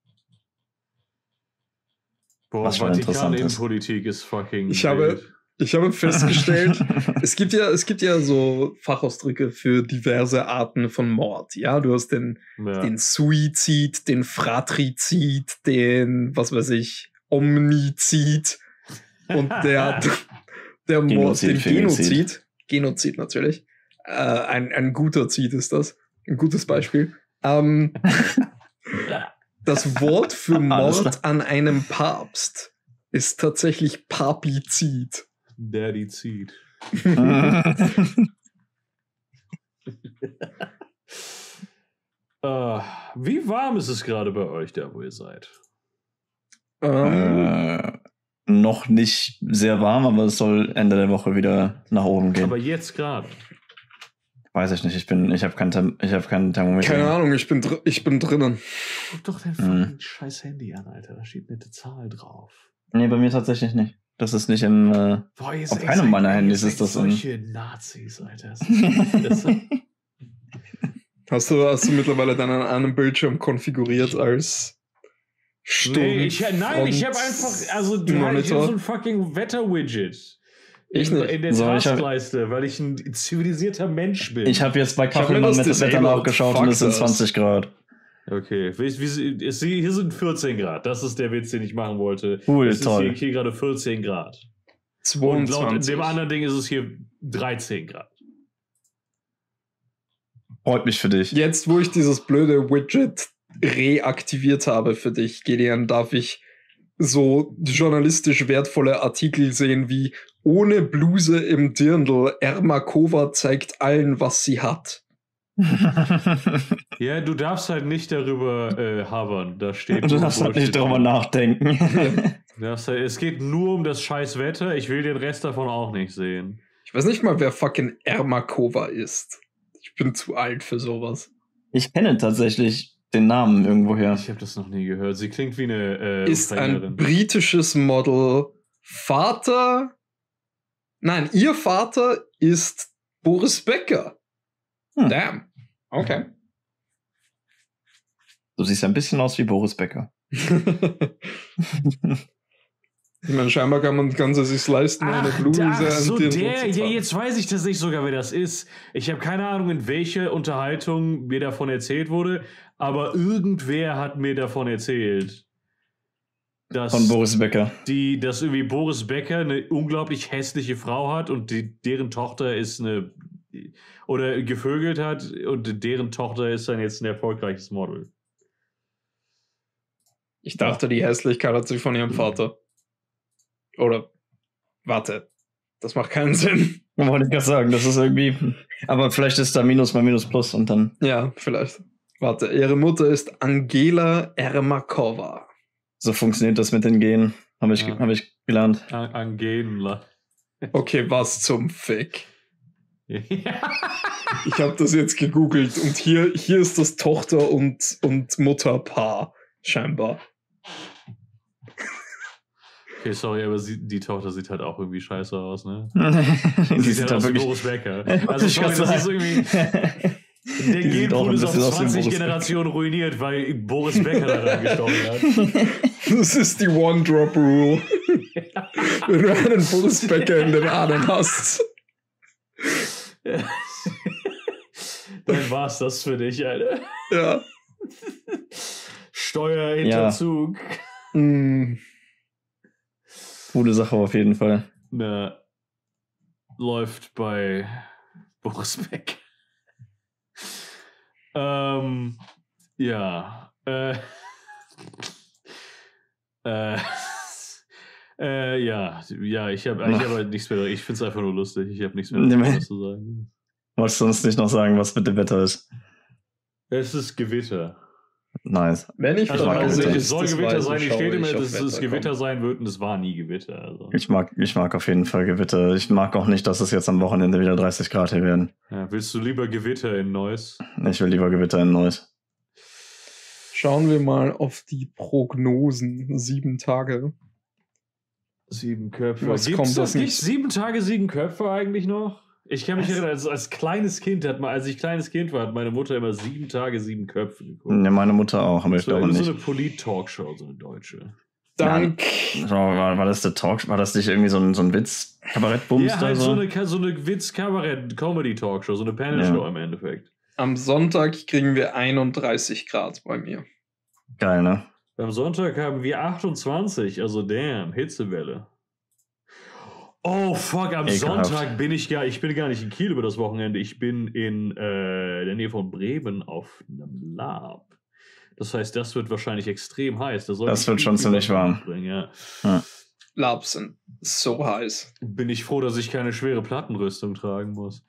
B: Boah,
A: Was schon interessant ist.
B: Vatikan-Innenpolitik ist fucking
C: Ich habe festgestellt,
B: wild.
C: es gibt ja so Fachausdrücke für diverse Arten von Mord. Ja, du hast den Suizid, den Fratrizid, den, was weiß ich, Omnizid und der Mord, den Genozid. Genozid natürlich. Ein guter Zid ist das. Ein gutes Beispiel. Das Wort für Mord an einem Papst ist tatsächlich Papizid.
B: Daddy zieht. Wie warm ist es gerade bei euch, da wo ihr seid?
A: Noch nicht sehr warm, aber es soll Ende der Woche wieder nach oben gehen.
B: Aber jetzt gerade.
A: Weiß ich nicht, ich habe kein Thermometer.
C: Keine Ahnung, ich bin drinnen.
B: Guck doch dein fucking scheiß Handy an, Alter. Da steht eine Zahl drauf.
A: Nee, bei mir tatsächlich nicht. Das ist nicht im.
B: Boah,
A: auf keinem meiner Handys ist das
B: solche Nazis, Alter.
C: Hast du mittlerweile deinen anderen Bildschirm konfiguriert als Sturm?
B: Nee, ich habe einfach, also du hast so ein fucking Wetter-Widget.
C: Ich nicht.
B: In der Taskleiste, weil ich ein zivilisierter Mensch bin.
A: Ich habe jetzt bei Kachelmann mit dem Wetter nachgeschaut und es sind 20 Grad.
B: Okay, hier sind 14 Grad. Das ist der Witz, den ich machen wollte.
A: Cool,
B: es
A: toll.
B: ist hier gerade 14 Grad.
C: 22.
B: Und laut dem anderen Ding ist es hier 13 Grad.
A: Freut mich für dich.
C: Jetzt, wo ich dieses blöde Widget reaktiviert habe für dich, Gideon, darf ich so journalistisch wertvolle Artikel sehen wie ohne Bluse im Dirndl, Ermakova zeigt allen, was sie hat.
B: Ja, du darfst halt nicht darüber havern. Da steht
A: du darfst halt nicht darüber nachdenken.
B: Es geht nur um das scheiß Wetter. Ich will den Rest davon auch nicht sehen.
C: Ich weiß nicht mal, wer fucking Ermakova ist. Ich bin zu alt für sowas.
A: Ich kenne tatsächlich den Namen irgendwoher.
B: Ich habe das noch nie gehört. Sie klingt wie eine
C: ist ein britisches Model. Ihr Vater ist Boris Becker. Damn. Okay.
A: Du siehst ein bisschen aus wie Boris Becker.
C: Ich meine, scheinbar kann sie sich leisten, eine Bluse.
B: Jetzt weiß ich das nicht sogar, wer das ist. Ich habe keine Ahnung, in welcher Unterhaltung mir davon erzählt wurde, aber irgendwer hat mir davon erzählt.
A: Von Boris Becker.
B: Dass irgendwie Boris Becker eine unglaublich hässliche Frau hat und deren Tochter ist oder gevögelt hat und deren Tochter ist dann jetzt ein erfolgreiches Model.
C: Ich dachte, die Hässlichkeit hat sie von ihrem Vater. Oder, warte, das macht keinen Sinn.
A: Wollte ich gerade sagen, das ist irgendwie, aber vielleicht ist da Minus mal Minus Plus und dann.
C: Ja, vielleicht. Warte, ihre Mutter ist Angela Ermakova.
A: So funktioniert das mit den Genen, habe ich gelernt.
B: Angela.
C: Okay, was zum Fick?
B: Ja.
C: Ich habe das jetzt gegoogelt und hier ist das Tochter- und Mutterpaar, scheinbar.
B: Okay, sorry, aber die Tochter sieht halt auch irgendwie scheiße aus, ne?
A: Die
B: sieht halt aus wie Boris Becker. Also sorry, das ist irgendwie... Der Genpool ist auf 20 Generationen ruiniert, weil Boris Becker da reingestochen hat.
C: Das ist die One-Drop-Rule. Wenn du einen Boris Becker in den Adern hast.
B: Dann war's das für dich, Alter.
C: Ja.
B: Steuerhinterzug.
C: Ja.
A: Gute Sache auf jeden Fall.
B: Läuft bei Boris Becker. Ja. Ja, ich habe halt nichts mehr. Ich finde es einfach nur lustig. Ich habe nichts mehr zu sagen.
A: Wolltest du uns nicht noch sagen, was mit dem Wetter ist?
B: Es ist Gewitter.
A: Nice.
C: Wenn ich
B: also
C: es
B: soll Gewitter sein. Ich stehe immer, dass es Gewitter sein wird und es war nie Gewitter. Also.
A: Ich mag auf jeden Fall Gewitter. Ich mag auch nicht, dass es jetzt am Wochenende wieder 30 Grad hier werden.
B: Ja, willst du lieber Gewitter in Neuss?
A: Ich will lieber Gewitter in Neuss.
C: Schauen wir mal auf die Prognosen. 7 Tage.
B: 7 Köpfe.
C: Was kommt das nicht?
B: Gibt's 7 Tage 7 Köpfe eigentlich noch? Ich kann mich erinnern, als kleines Kind als ich kleines Kind war, hat meine Mutter immer 7 Tage, 7 Köpfe geguckt.
A: Ja, meine Mutter auch, aber ich glaube nicht.
B: So eine Polit-Talkshow, so eine deutsche.
C: Dank.
A: Ja, war das der Talk? War das nicht irgendwie so ein Witz-Kabarett-Bums?
B: Ja, halt so eine Witz-Kabarett-Comedy-Talkshow, so eine Panel-Show im Endeffekt.
C: Am Sonntag kriegen wir 31 Grad bei mir.
A: Geil, ne?
B: Am Sonntag haben wir 28, also damn, Hitzewelle. Oh fuck, am
A: Ekelhaft.
B: Sonntag ich bin gar nicht in Kiel über das Wochenende, ich bin in der Nähe von Bremen auf einem Lab. Das heißt, das wird wahrscheinlich extrem heiß. Das wird schon ziemlich warm.
C: Ja. Labs sind so heiß.
B: Bin ich froh, dass ich keine schwere Plattenrüstung tragen muss.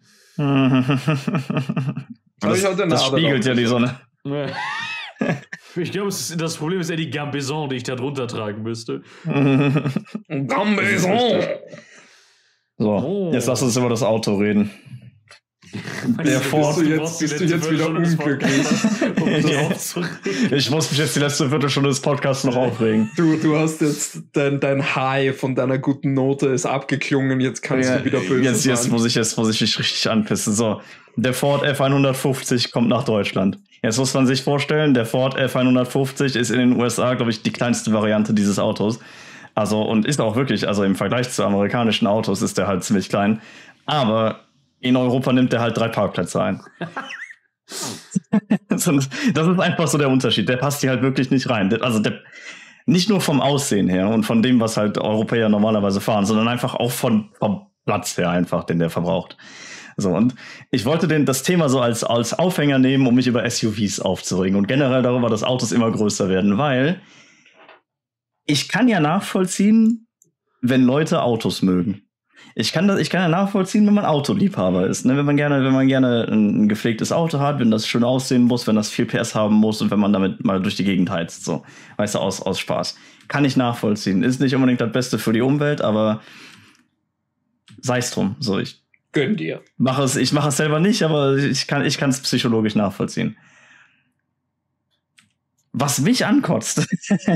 A: Das spiegelt ja die Sonne.
B: Ich glaube, das Problem ist eher die Gambeson, die ich da drunter tragen müsste.
C: Gambeson!
A: So, jetzt lass uns über das Auto reden. Der Ford.
C: Bist du jetzt wieder unglücklich?
A: Ich muss mich jetzt die letzte Viertelstunde des Podcasts noch aufregen.
C: Du hast jetzt dein High von deiner guten Note ist abgeklungen, jetzt kannst du wieder böse sein.
A: Jetzt muss ich mich richtig anpissen. So, der Ford F150 kommt nach Deutschland. Jetzt muss man sich vorstellen, der Ford F150 ist in den USA, glaube ich, die kleinste Variante dieses Autos. Also, und ist auch wirklich, also im Vergleich zu amerikanischen Autos ist der halt ziemlich klein. Aber in Europa nimmt der halt 3 Parkplätze ein. Das ist einfach so der Unterschied. Der passt hier halt wirklich nicht rein. Nicht nur vom Aussehen her und von dem, was halt Europäer normalerweise fahren, sondern einfach auch vom Platz her einfach, den der verbraucht. So, und ich wollte das Thema so als Aufhänger nehmen, um mich über SUVs aufzuregen und generell darüber, dass Autos immer größer werden, weil ich kann ja nachvollziehen, wenn Leute Autos mögen. Ich kann ja nachvollziehen, wenn man Autoliebhaber ist, ne? Wenn man gerne ein gepflegtes Auto hat, wenn das schön aussehen muss, wenn das viel PS haben muss und wenn man damit mal durch die Gegend heizt, so, weißt du, aus Spaß. Kann ich nachvollziehen. Ist nicht unbedingt das Beste für die Umwelt, aber sei's drum. So, ich
C: gönn dir.
A: Ich mache es selber nicht, aber ich kann es psychologisch nachvollziehen. Was mich ankotzt,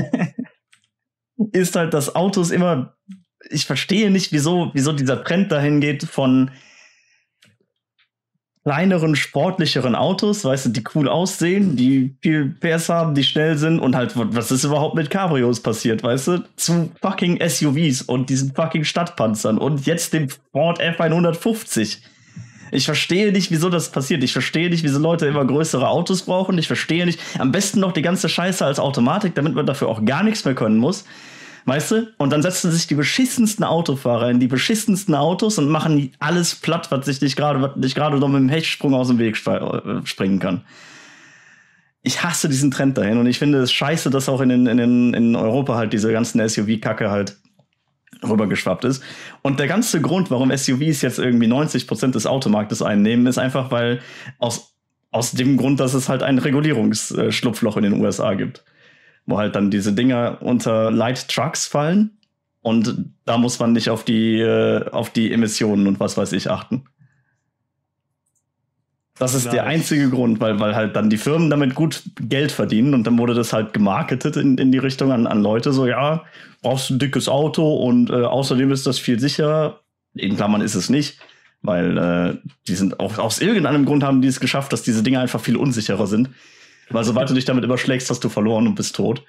A: ist halt, dass Autos immer. Ich verstehe nicht, wieso dieser Trend dahin geht von kleineren, sportlicheren Autos, weißt du, die cool aussehen, die viel PS haben, die schnell sind und halt, was ist überhaupt mit Cabrios passiert, weißt du, zu fucking SUVs und diesen fucking Stadtpanzern und jetzt dem Ford F150. Ich verstehe nicht, wieso das passiert. Ich verstehe nicht, wieso Leute immer größere Autos brauchen. Ich verstehe nicht, am besten noch die ganze Scheiße als Automatik, damit man dafür auch gar nichts mehr können muss. Weißt du? Und dann setzen sich die beschissensten Autofahrer in die beschissensten Autos und machen alles platt, was nicht gerade noch mit dem Hechtsprung aus dem Weg springen kann. Ich hasse diesen Trend dahin und ich finde es scheiße, dass auch in Europa halt diese ganzen SUV-Kacke halt rübergeschwappt ist. Und der ganze Grund, warum SUVs jetzt irgendwie 90% des Automarktes einnehmen, ist einfach, weil aus dem Grund, dass es halt ein Regulierungsschlupfloch in den USA gibt. Wo halt dann diese Dinger unter Light Trucks fallen und da muss man nicht auf die Emissionen und was weiß ich achten. Das ist der einzige Grund, weil halt dann die Firmen damit gut Geld verdienen und dann wurde das halt gemarketet in die Richtung an Leute, so ja, brauchst du ein dickes Auto und außerdem ist das viel sicherer. In Klammern ist es nicht, weil die sind auch aus irgendeinem Grund haben die es geschafft, dass diese Dinge einfach viel unsicherer sind. Weil sobald du dich damit überschlägst, hast du verloren und bist tot.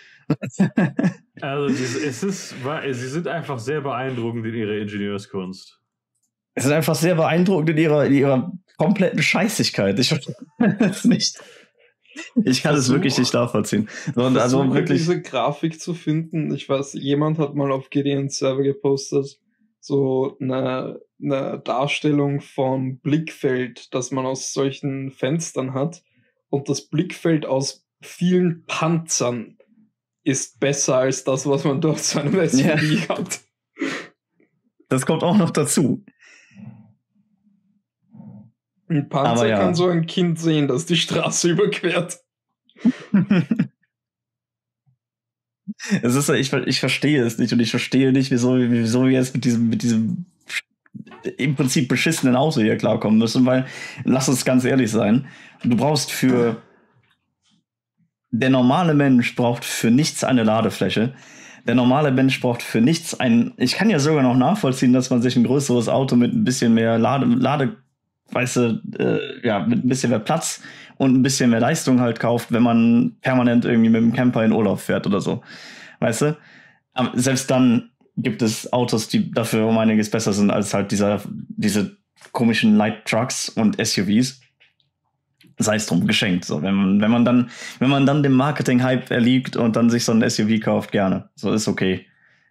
B: Also sie sind einfach sehr beeindruckend in ihrer Ingenieurskunst.
A: Es ist einfach sehr beeindruckend in ihrer kompletten Scheißigkeit. Ich verstehe es nicht. Ich kann es wirklich nicht nachvollziehen. Also wirklich
C: diese Grafik zu finden. Ich weiß, jemand hat mal auf Gideon's Server gepostet, so eine Darstellung vom Blickfeld, das man aus solchen Fenstern hat. Und das Blickfeld aus vielen Panzern ist besser als das, was man dort zu einem SUV hat.
A: Das kommt auch noch dazu.
C: Ein Panzer kann so ein Kind sehen, das die Straße überquert.
A: Es ist, ich verstehe es nicht und ich verstehe nicht, wieso wir jetzt mit diesem im Prinzip beschissenen Auto hier klarkommen müssen, weil, lass uns ganz ehrlich sein, du brauchst für der normale Mensch braucht für nichts eine Ladefläche. Der normale Mensch braucht für nichts ich kann ja sogar noch nachvollziehen, dass man sich ein größeres Auto mit ein bisschen mehr mit ein bisschen mehr Platz und ein bisschen mehr Leistung halt kauft, wenn man permanent irgendwie mit dem Camper in Urlaub fährt oder so. Weißt du? Aber selbst dann gibt es Autos, die dafür um einiges besser sind als halt diese komischen Light Trucks und SUVs. Sei es drum, geschenkt. So, wenn man dann dem Marketing-Hype erliegt und dann sich so ein SUV kauft, gerne. So ist okay.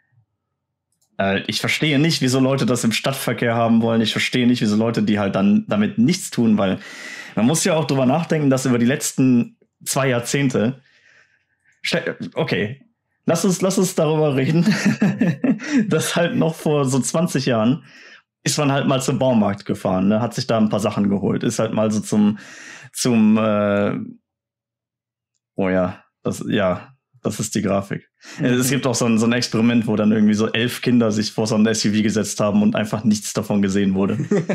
A: Ich verstehe nicht, wieso Leute das im Stadtverkehr haben wollen. Ich verstehe nicht, wieso Leute, die halt dann damit nichts tun, weil man muss ja auch drüber nachdenken, dass über die letzten 2 Jahrzehnte okay, lass uns darüber reden, dass halt noch vor so 20 Jahren ist man halt mal zum Baumarkt gefahren, ne? Hat sich da ein paar Sachen geholt, ist halt mal so zum das ist die Grafik. Es gibt auch so ein Experiment, wo dann irgendwie so 11 Kinder sich vor so ein SUV gesetzt haben und einfach nichts davon gesehen wurde.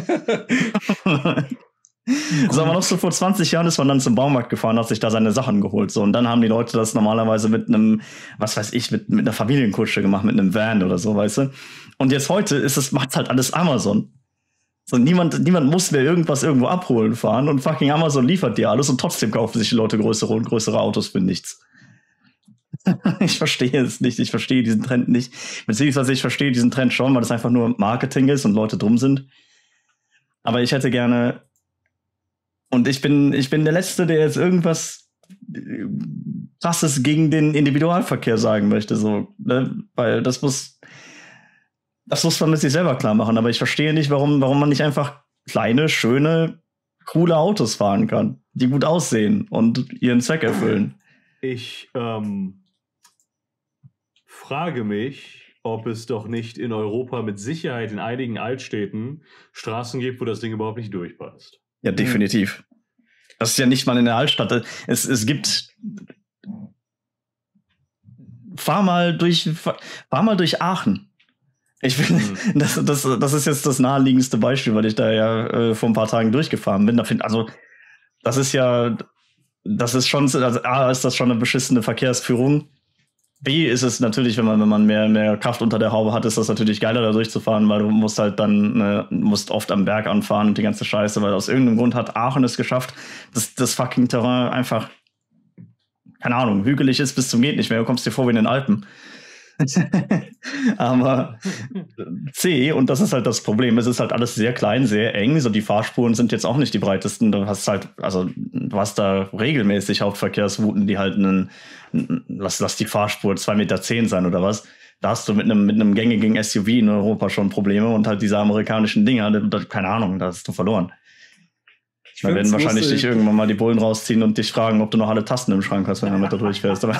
A: Sagen wir noch so, vor 20 Jahren ist man dann zum Baumarkt gefahren, hat sich da seine Sachen geholt. So. Und dann haben die Leute das normalerweise mit einem, was weiß ich, mit einer Familienkutsche gemacht, mit einem Van oder so, weißt du? Und jetzt heute macht's halt alles Amazon. So, niemand muss mehr irgendwas irgendwo abholen fahren und fucking Amazon liefert dir alles und trotzdem kaufen sich die Leute größere und größere Autos für nichts. Ich verstehe es nicht, ich verstehe diesen Trend nicht. Beziehungsweise ich verstehe diesen Trend schon, weil das einfach nur Marketing ist und Leute dumm sind. Aber ich hätte gerne, und ich bin der Letzte, der jetzt irgendwas Krasses gegen den Individualverkehr sagen möchte, so, ne? Weil das muss man mit sich selber klar machen. Aber ich verstehe nicht, warum man nicht einfach kleine, schöne, coole Autos fahren kann, die gut aussehen und ihren Zweck erfüllen.
B: Ich frage mich, ob es doch nicht in Europa mit Sicherheit in einigen Altstädten Straßen gibt, wo das Ding überhaupt nicht durchpasst.
A: Ja, definitiv. Das ist ja nicht mal in der Altstadt. Es gibt. Fahr mal durch Aachen. Ich bin, das ist jetzt das naheliegendste Beispiel, weil ich da ja vor ein paar Tagen durchgefahren bin. Das ist schon, also A, ist das schon eine beschissene Verkehrsführung. B, ist es natürlich, wenn man mehr Kraft unter der Haube hat, ist das natürlich geiler, da durchzufahren, weil du musst halt dann, musst oft am Berg anfahren und die ganze Scheiße, weil aus irgendeinem Grund hat Aachen es geschafft, dass das fucking Terrain einfach, keine Ahnung, hügelig ist bis zum geht nicht mehr, du kommst dir vor wie in den Alpen. Aber C, und das ist halt das Problem, es ist halt alles sehr klein, sehr eng, so die Fahrspuren sind jetzt auch nicht die breitesten, du hast da regelmäßig Hauptverkehrsrouten, die halt lass die Fahrspur 2,10 Meter sein oder was, da hast du mit einem gängigen SUV in Europa schon Probleme und halt diese amerikanischen Dinger, keine Ahnung, da hast du verloren. Da werden wahrscheinlich dich irgendwann mal die Bullen rausziehen und dich fragen, ob du noch alle Tasten im Schrank hast, wenn du mit da durchfährst. Aber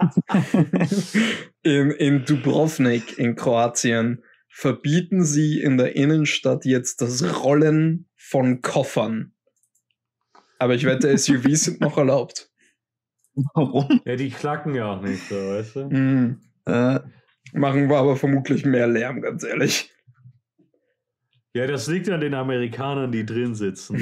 C: in Dubrovnik in Kroatien verbieten sie in der Innenstadt jetzt das Rollen von Koffern. Aber ich wette, SUVs sind noch erlaubt.
A: Warum?
B: Ja, die klacken ja auch nicht so, weißt du?
C: Machen wir aber vermutlich mehr Lärm, ganz ehrlich.
B: Ja, das liegt an den Amerikanern, die drin sitzen.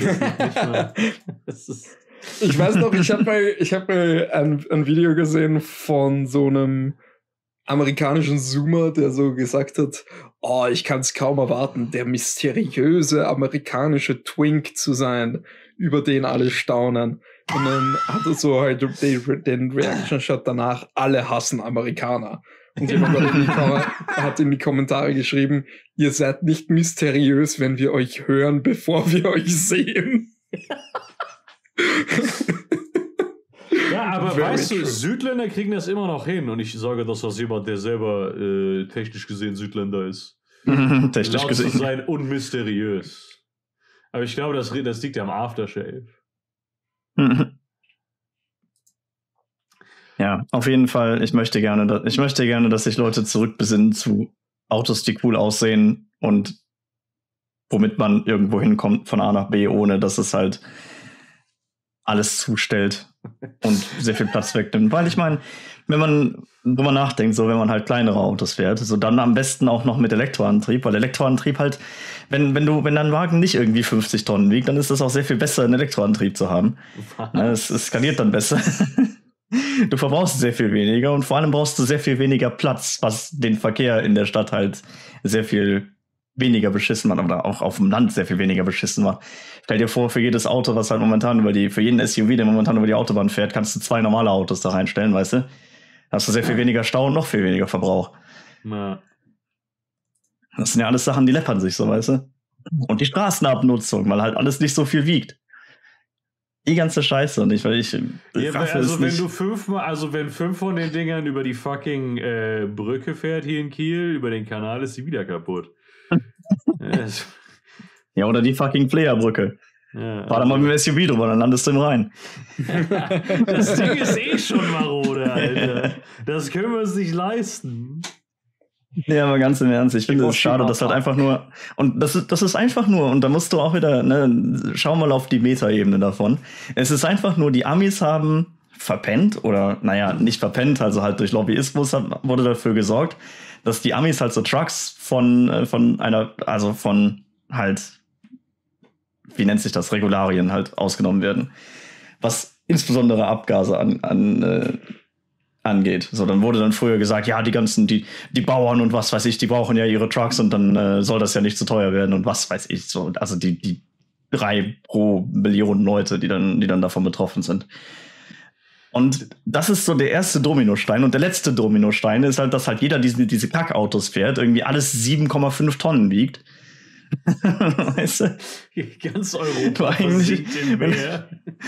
C: Ich weiß noch, ich hab mal ein Video gesehen von so einem amerikanischen Zoomer, der so gesagt hat, oh, ich kann es kaum erwarten, der mysteriöse amerikanische Twink zu sein, über den alle staunen. Und dann hat er so halt den Reaction-Shot danach, alle hassen Amerikaner. Und jemand hat in die Kommentare geschrieben, ihr seid nicht mysteriös, wenn wir euch hören, bevor wir euch sehen.
B: Ja, aber weißt du, Südländer kriegen das immer noch hin. Und ich sage das als jemand, der selber technisch gesehen Südländer ist.
A: Technisch gesehen.
B: Zu sein unmysteriös. Aber ich glaube, das liegt ja am Aftershave.
A: Ja, auf jeden Fall. Ich möchte gerne, dass sich Leute zurückbesinnen zu Autos, die cool aussehen und womit man irgendwo hinkommt von A nach B, ohne dass es halt alles zustellt und sehr viel Platz wegnimmt. Weil ich meine, wenn man drüber nachdenkt, so wenn man halt kleinere Autos fährt, so dann am besten auch noch mit Elektroantrieb, weil Elektroantrieb halt, wenn dein Wagen nicht irgendwie 50 Tonnen wiegt, dann ist es auch sehr viel besser, einen Elektroantrieb zu haben. Es skaliert dann besser. Du verbrauchst sehr viel weniger und vor allem brauchst du sehr viel weniger Platz, was den Verkehr in der Stadt halt sehr viel weniger beschissen macht oder auch auf dem Land sehr viel weniger beschissen macht. Stell dir vor, für jedes Auto, was halt momentan für jeden SUV, der momentan über die Autobahn fährt, kannst du 2 normale Autos da reinstellen, weißt du? Da hast du sehr viel weniger Stau und noch viel weniger Verbrauch.
B: Na.
A: Das sind ja alles Sachen, die läppern sich so, weißt du? Und die Straßenabnutzung, weil halt alles nicht so viel wiegt. Die ganze Scheiße und wenn
B: 5 von den Dingern über die fucking Brücke fährt hier in Kiel, über den Kanal, ist sie wieder kaputt.
A: Ja, oder die fucking Flea-Brücke.
B: Ja,
A: Fahr da mal mit dem SUV drüber, dann landest du im Rhein.
B: Das Ding ist schon marode, Alter. Das können wir uns nicht leisten.
A: Ja, aber ganz im Ernst, ich finde es schade, dass halt einfach nur, und das ist einfach nur, und da musst du auch wieder, ne, schau mal auf die Metaebene davon. Es ist einfach nur, die Amis haben verpennt, oder naja, nicht verpennt, also halt durch Lobbyismus wurde dafür gesorgt, dass die Amis halt so Trucks von wie nennt sich das, Regularien halt ausgenommen werden. Was insbesondere Abgase angeht. So, dann wurde dann früher gesagt, ja, die Bauern und was weiß ich, die brauchen ja ihre Trucks und dann soll das ja nicht zu teuer werden und was weiß ich. So, also die 3 pro Million Leute, die dann davon betroffen sind. Und das ist so der erste Dominostein. Und der letzte Dominostein ist halt, dass halt jeder diese Kackautos fährt, irgendwie alles 7,5 Tonnen wiegt. Weißt du?
B: Ganz Europa versinkt im Meer.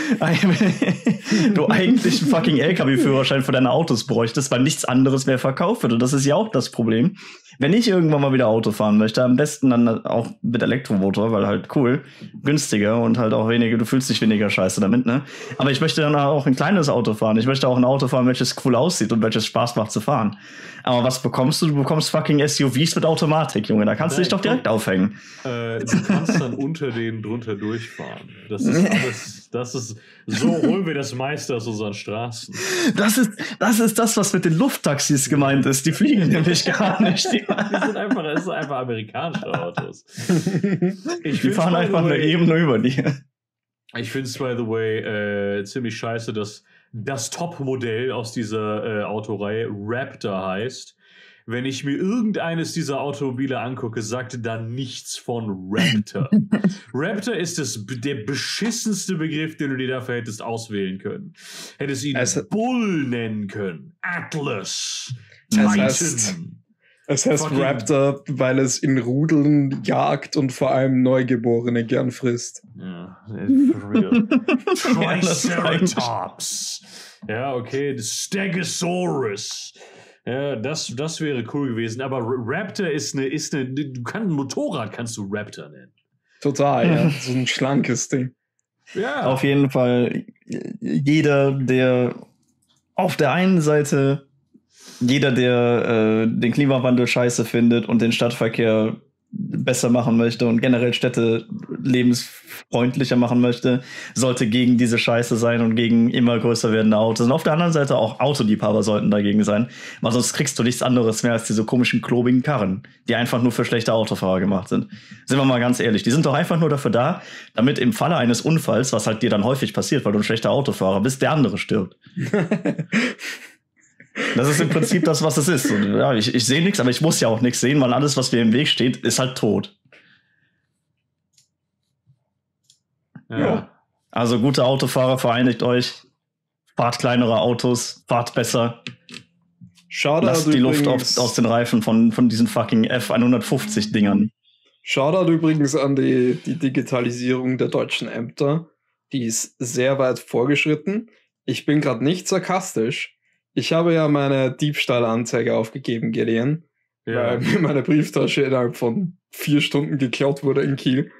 A: Du eigentlich einen fucking LKW-Führerschein für deine Autos bräuchtest, weil nichts anderes mehr verkauft wird. Und das ist ja auch das Problem. Wenn ich irgendwann mal wieder Auto fahren möchte, am besten dann auch mit Elektromotor, weil halt cool, günstiger und halt auch weniger, du fühlst dich weniger scheiße damit, ne? Aber ich möchte dann auch ein kleines Auto fahren. Ich möchte auch ein Auto fahren, welches cool aussieht und welches Spaß macht zu fahren. Aber was bekommst du? Du bekommst fucking SUVs mit Automatik, Junge. Da kannst du dich doch direkt aufhängen.
B: Du kannst dann unter denen drunter durchfahren. Das ist alles, so holen wir das meiste aus unseren Straßen.
A: Das ist das, was mit den Lufttaxis gemeint ist. Die fliegen nämlich gar nicht.
B: Das sind einfach amerikanische Autos.
A: Die fahren einfach eine Ebene über dir.
B: Ich finde es, by the way, ziemlich scheiße, dass das Top-Modell aus dieser Autoreihe Raptor heißt. Wenn ich mir irgendeines dieser Automobile angucke, sagte da nichts von Raptor. Raptor ist der beschissenste Begriff, den du dir dafür hättest auswählen können. Hättest ihn Bull nennen können. Atlas. Titan.
C: Es heißt fucking Raptor, weil es in Rudeln jagt und vor allem Neugeborene gern frisst.
B: Ja, for real. Triceratops. Ja, okay. Stegosaurus. Ja, das wäre cool gewesen. Aber Raptor ist ein Motorrad kannst du Raptor nennen.
C: Total, ja. So ein schlankes Ding.
A: Ja. Auf jeden Fall jeder, der auf der einen Seite den Klimawandel scheiße findet und den Stadtverkehr besser machen möchte und generell Städte lebensfreundlicher machen möchte, sollte gegen diese Scheiße sein und gegen immer größer werdende Autos. Und auf der anderen Seite auch Autoliebhaber sollten dagegen sein, weil sonst kriegst du nichts anderes mehr als diese komischen, klobigen Karren, die einfach nur für schlechte Autofahrer gemacht sind. Sind wir mal ganz ehrlich, die sind doch einfach nur dafür da, damit im Falle eines Unfalls, was halt dir dann häufig passiert, weil du ein schlechter Autofahrer bist, der andere stirbt. Das ist im Prinzip das, was es ist. Und, ja, ich sehe nichts, aber ich muss ja auch nichts sehen, weil alles, was mir im Weg steht, ist halt tot. Ja. Also gute Autofahrer, vereinigt euch. Fahrt kleinere Autos, fahrt besser. Lasst die Luft aus den Reifen von diesen fucking F150-Dingern.
C: Shoutout übrigens an die Digitalisierung der deutschen Ämter. Die ist sehr weit vorgeschritten. Ich bin gerade nicht sarkastisch. Ich habe ja meine Diebstahlanzeige aufgegeben, Gideon, weil mir meine Brieftasche innerhalb von 4 Stunden geklaut wurde in Kiel.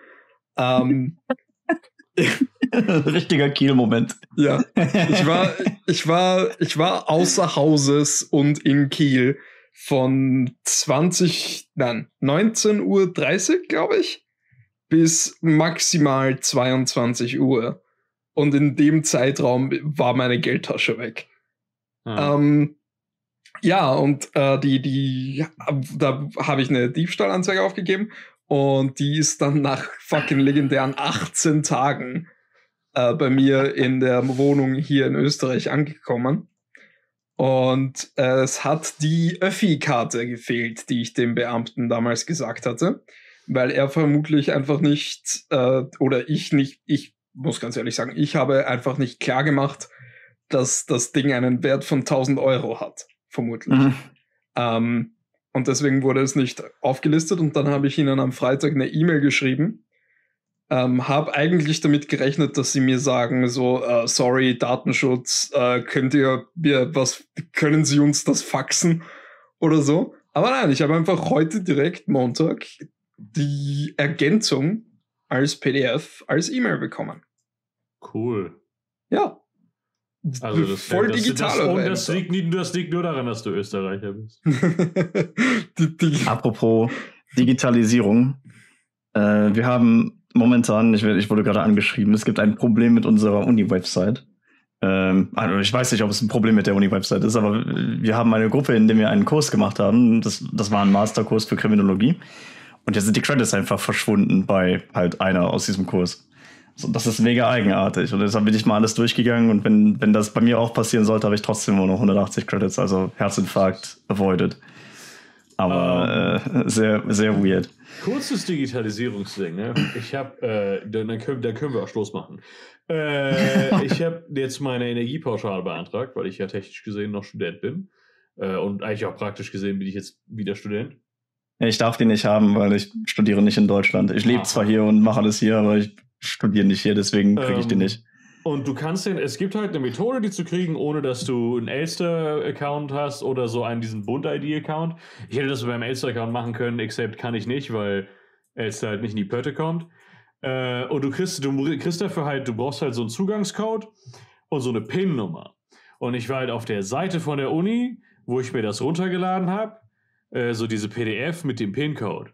A: Richtiger Kiel-Moment.
C: Ja, ich war außer Hauses und in Kiel von 19:30 Uhr, glaube ich, bis maximal 22 Uhr. Und in dem Zeitraum war meine Geldtasche weg. Da habe ich eine Diebstahlanzeige aufgegeben und die ist dann nach fucking legendären 18 Tagen bei mir in der Wohnung hier in Österreich angekommen. Und es hat die Öffi-Karte gefehlt, die ich dem Beamten damals gesagt hatte, weil er vermutlich einfach nicht, oder ich muss ganz ehrlich sagen, ich habe einfach nicht klar gemacht, dass das Ding einen Wert von 1.000 Euro hat, vermutlich. Und deswegen wurde es nicht aufgelistet und dann habe ich ihnen am Freitag eine E-Mail geschrieben. Habe eigentlich damit gerechnet, dass sie mir sagen, so, sorry, Datenschutz, können Sie uns das faxen oder so? Aber nein, ich habe einfach heute direkt Montag die Ergänzung als PDF, als E-Mail bekommen.
B: Cool.
C: Ja.
B: Also das
C: voll digital.
B: Und das liegt nur daran, dass du Österreicher bist.
A: Apropos Digitalisierung. Wir haben momentan, ich wurde gerade angeschrieben, es gibt ein Problem mit unserer Uni-Website. Also ich weiß nicht, ob es ein Problem mit der Uni-Website ist, aber wir haben eine Gruppe, in der wir einen Kurs gemacht haben. Das war ein Masterkurs für Kriminologie. Und jetzt sind die Credits einfach verschwunden bei halt einer aus diesem Kurs. So, das ist mega eigenartig. Und deshalb bin ich mal alles durchgegangen. Und wenn das bei mir auch passieren sollte, habe ich trotzdem nur noch 180 Credits. Also Herzinfarkt avoided. Aber sehr, sehr weird.
B: Kurzes Digitalisierungsding, ne? Ich habe, da können wir auch Schluss machen. Ich habe jetzt meine Energiepauschale beantragt, weil ich ja technisch gesehen noch Student bin. Und eigentlich auch praktisch gesehen bin ich jetzt wieder Student.
A: Ich darf die nicht haben, weil ich studiere nicht in Deutschland. Ich lebe zwar hier und mache alles hier, aber ich studiere nicht hier, deswegen kriege ich die nicht.
B: Und du kannst es gibt halt eine Methode, die zu kriegen, ohne dass du einen Elster-Account hast oder so einen Bund-ID-Account. Ich hätte das beim Elster-Account machen können, except kann ich nicht, weil Elster halt nicht in die Pötte kommt. Und du kriegst dafür halt, du brauchst halt so einen Zugangscode und so eine PIN-Nummer. Und ich war halt auf der Seite von der Uni, wo ich mir das runtergeladen habe, so diese PDF mit dem PIN-Code.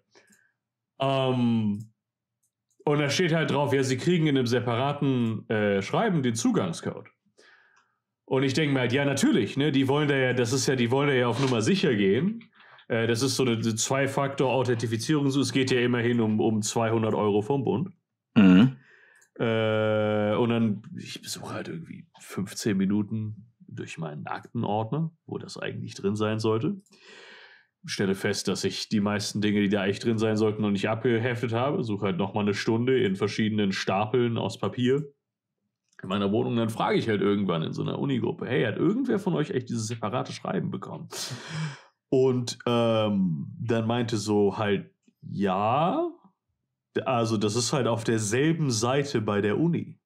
B: Und da steht halt drauf, ja, sie kriegen in einem separaten Schreiben den Zugangscode. Und ich denke mir halt, ja, natürlich, ne, die wollen da ja auf Nummer sicher gehen. Das ist so eine Zwei-Faktor-Authentifizierung, es geht ja immerhin um 200 Euro vom Bund. Und dann, ich besuche halt irgendwie 15 Minuten durch meinen Aktenordner, wo das eigentlich drin sein sollte. Stelle fest, dass ich die meisten Dinge, die da echt drin sein sollten, noch nicht abgeheftet habe. Suche halt nochmal eine Stunde in verschiedenen Stapeln aus Papier in meiner Wohnung. Dann frage ich halt irgendwann in so einer Unigruppe, hey, hat irgendwer von euch echt dieses separate Schreiben bekommen? Und dann meinte so halt, ja, also das ist halt auf derselben Seite bei der Uni.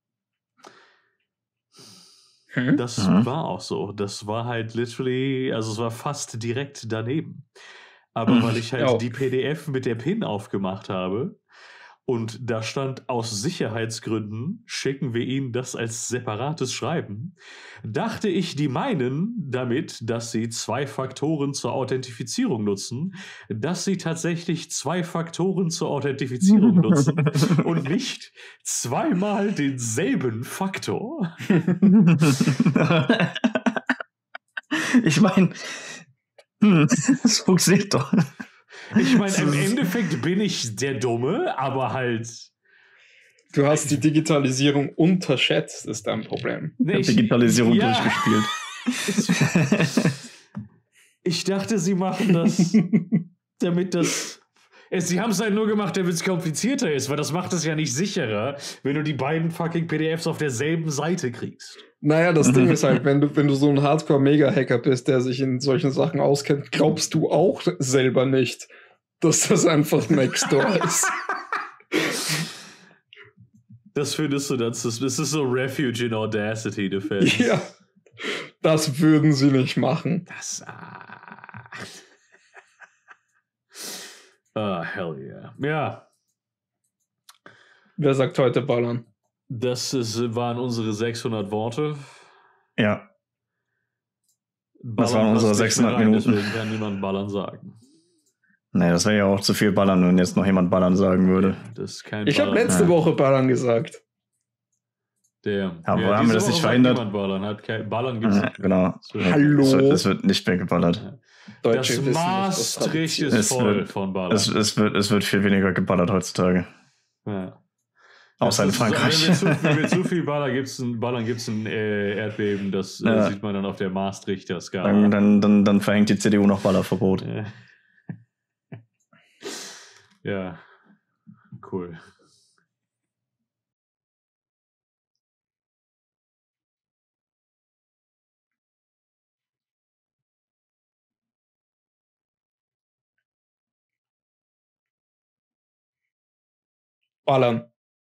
B: Das war auch so. Das war halt literally, also es war fast direkt daneben. Aber weil ich halt die PDF mit der PIN aufgemacht habe und da stand, aus Sicherheitsgründen schicken wir Ihnen das als separates Schreiben, dachte ich, die meinen damit, dass sie 2 Faktoren zur Authentifizierung nutzen, dass sie tatsächlich 2 Faktoren zur Authentifizierung nutzen und nicht zweimal denselben Faktor.
A: Ich meine, das funktioniert doch.
B: Ich meine, im Endeffekt bin ich der Dumme, aber halt...
C: Du hast die Digitalisierung unterschätzt, ist dein Problem.
A: Nee, Digitalisierung durchgespielt.
B: Ich dachte, sie machen das, damit das... Sie haben es halt nur gemacht, damit es komplizierter ist, weil das macht es ja nicht sicherer, wenn du die beiden fucking PDFs auf derselben Seite kriegst.
C: Naja, das Ding ist halt, wenn du so ein Hardcore-Mega-Hacker bist, der sich in solchen Sachen auskennt, glaubst du auch selber nicht, dass das einfach Nextdoor ist.
B: Das findest du, das ist so Refuge in Audacity Defense.
C: Ja, das würden sie nicht machen.
B: Hell yeah. Ja.
C: Wer sagt heute ballern?
B: Das waren unsere 600 Worte.
A: Ja.
B: Ballern,
A: das waren unsere 600 Minuten.
B: Deswegen kann niemand ballern sagen.
A: Nee, das wäre ja auch zu viel ballern, wenn jetzt noch jemand ballern sagen würde.
B: Das ist kein
C: ich habe letzte Woche ballern gesagt.
A: Aber haben wir das nicht verhindert?
B: Ballern gibt's nicht.
A: Genau.
C: Hallo.
A: Es wird nicht mehr geballert.
B: Ja. Das Maastricht ist voll von Ballern.
A: Es wird viel weniger geballert heutzutage.
B: Ja.
A: Außer in Frankreich.
B: Wenn wir zu viel ballern, gibt's ein Erdbeben. Das sieht man dann auf der Maastrichter-Skala.
A: Dann verhängt die CDU noch Ballerverbot.
B: Ja, cool.
C: Ballern.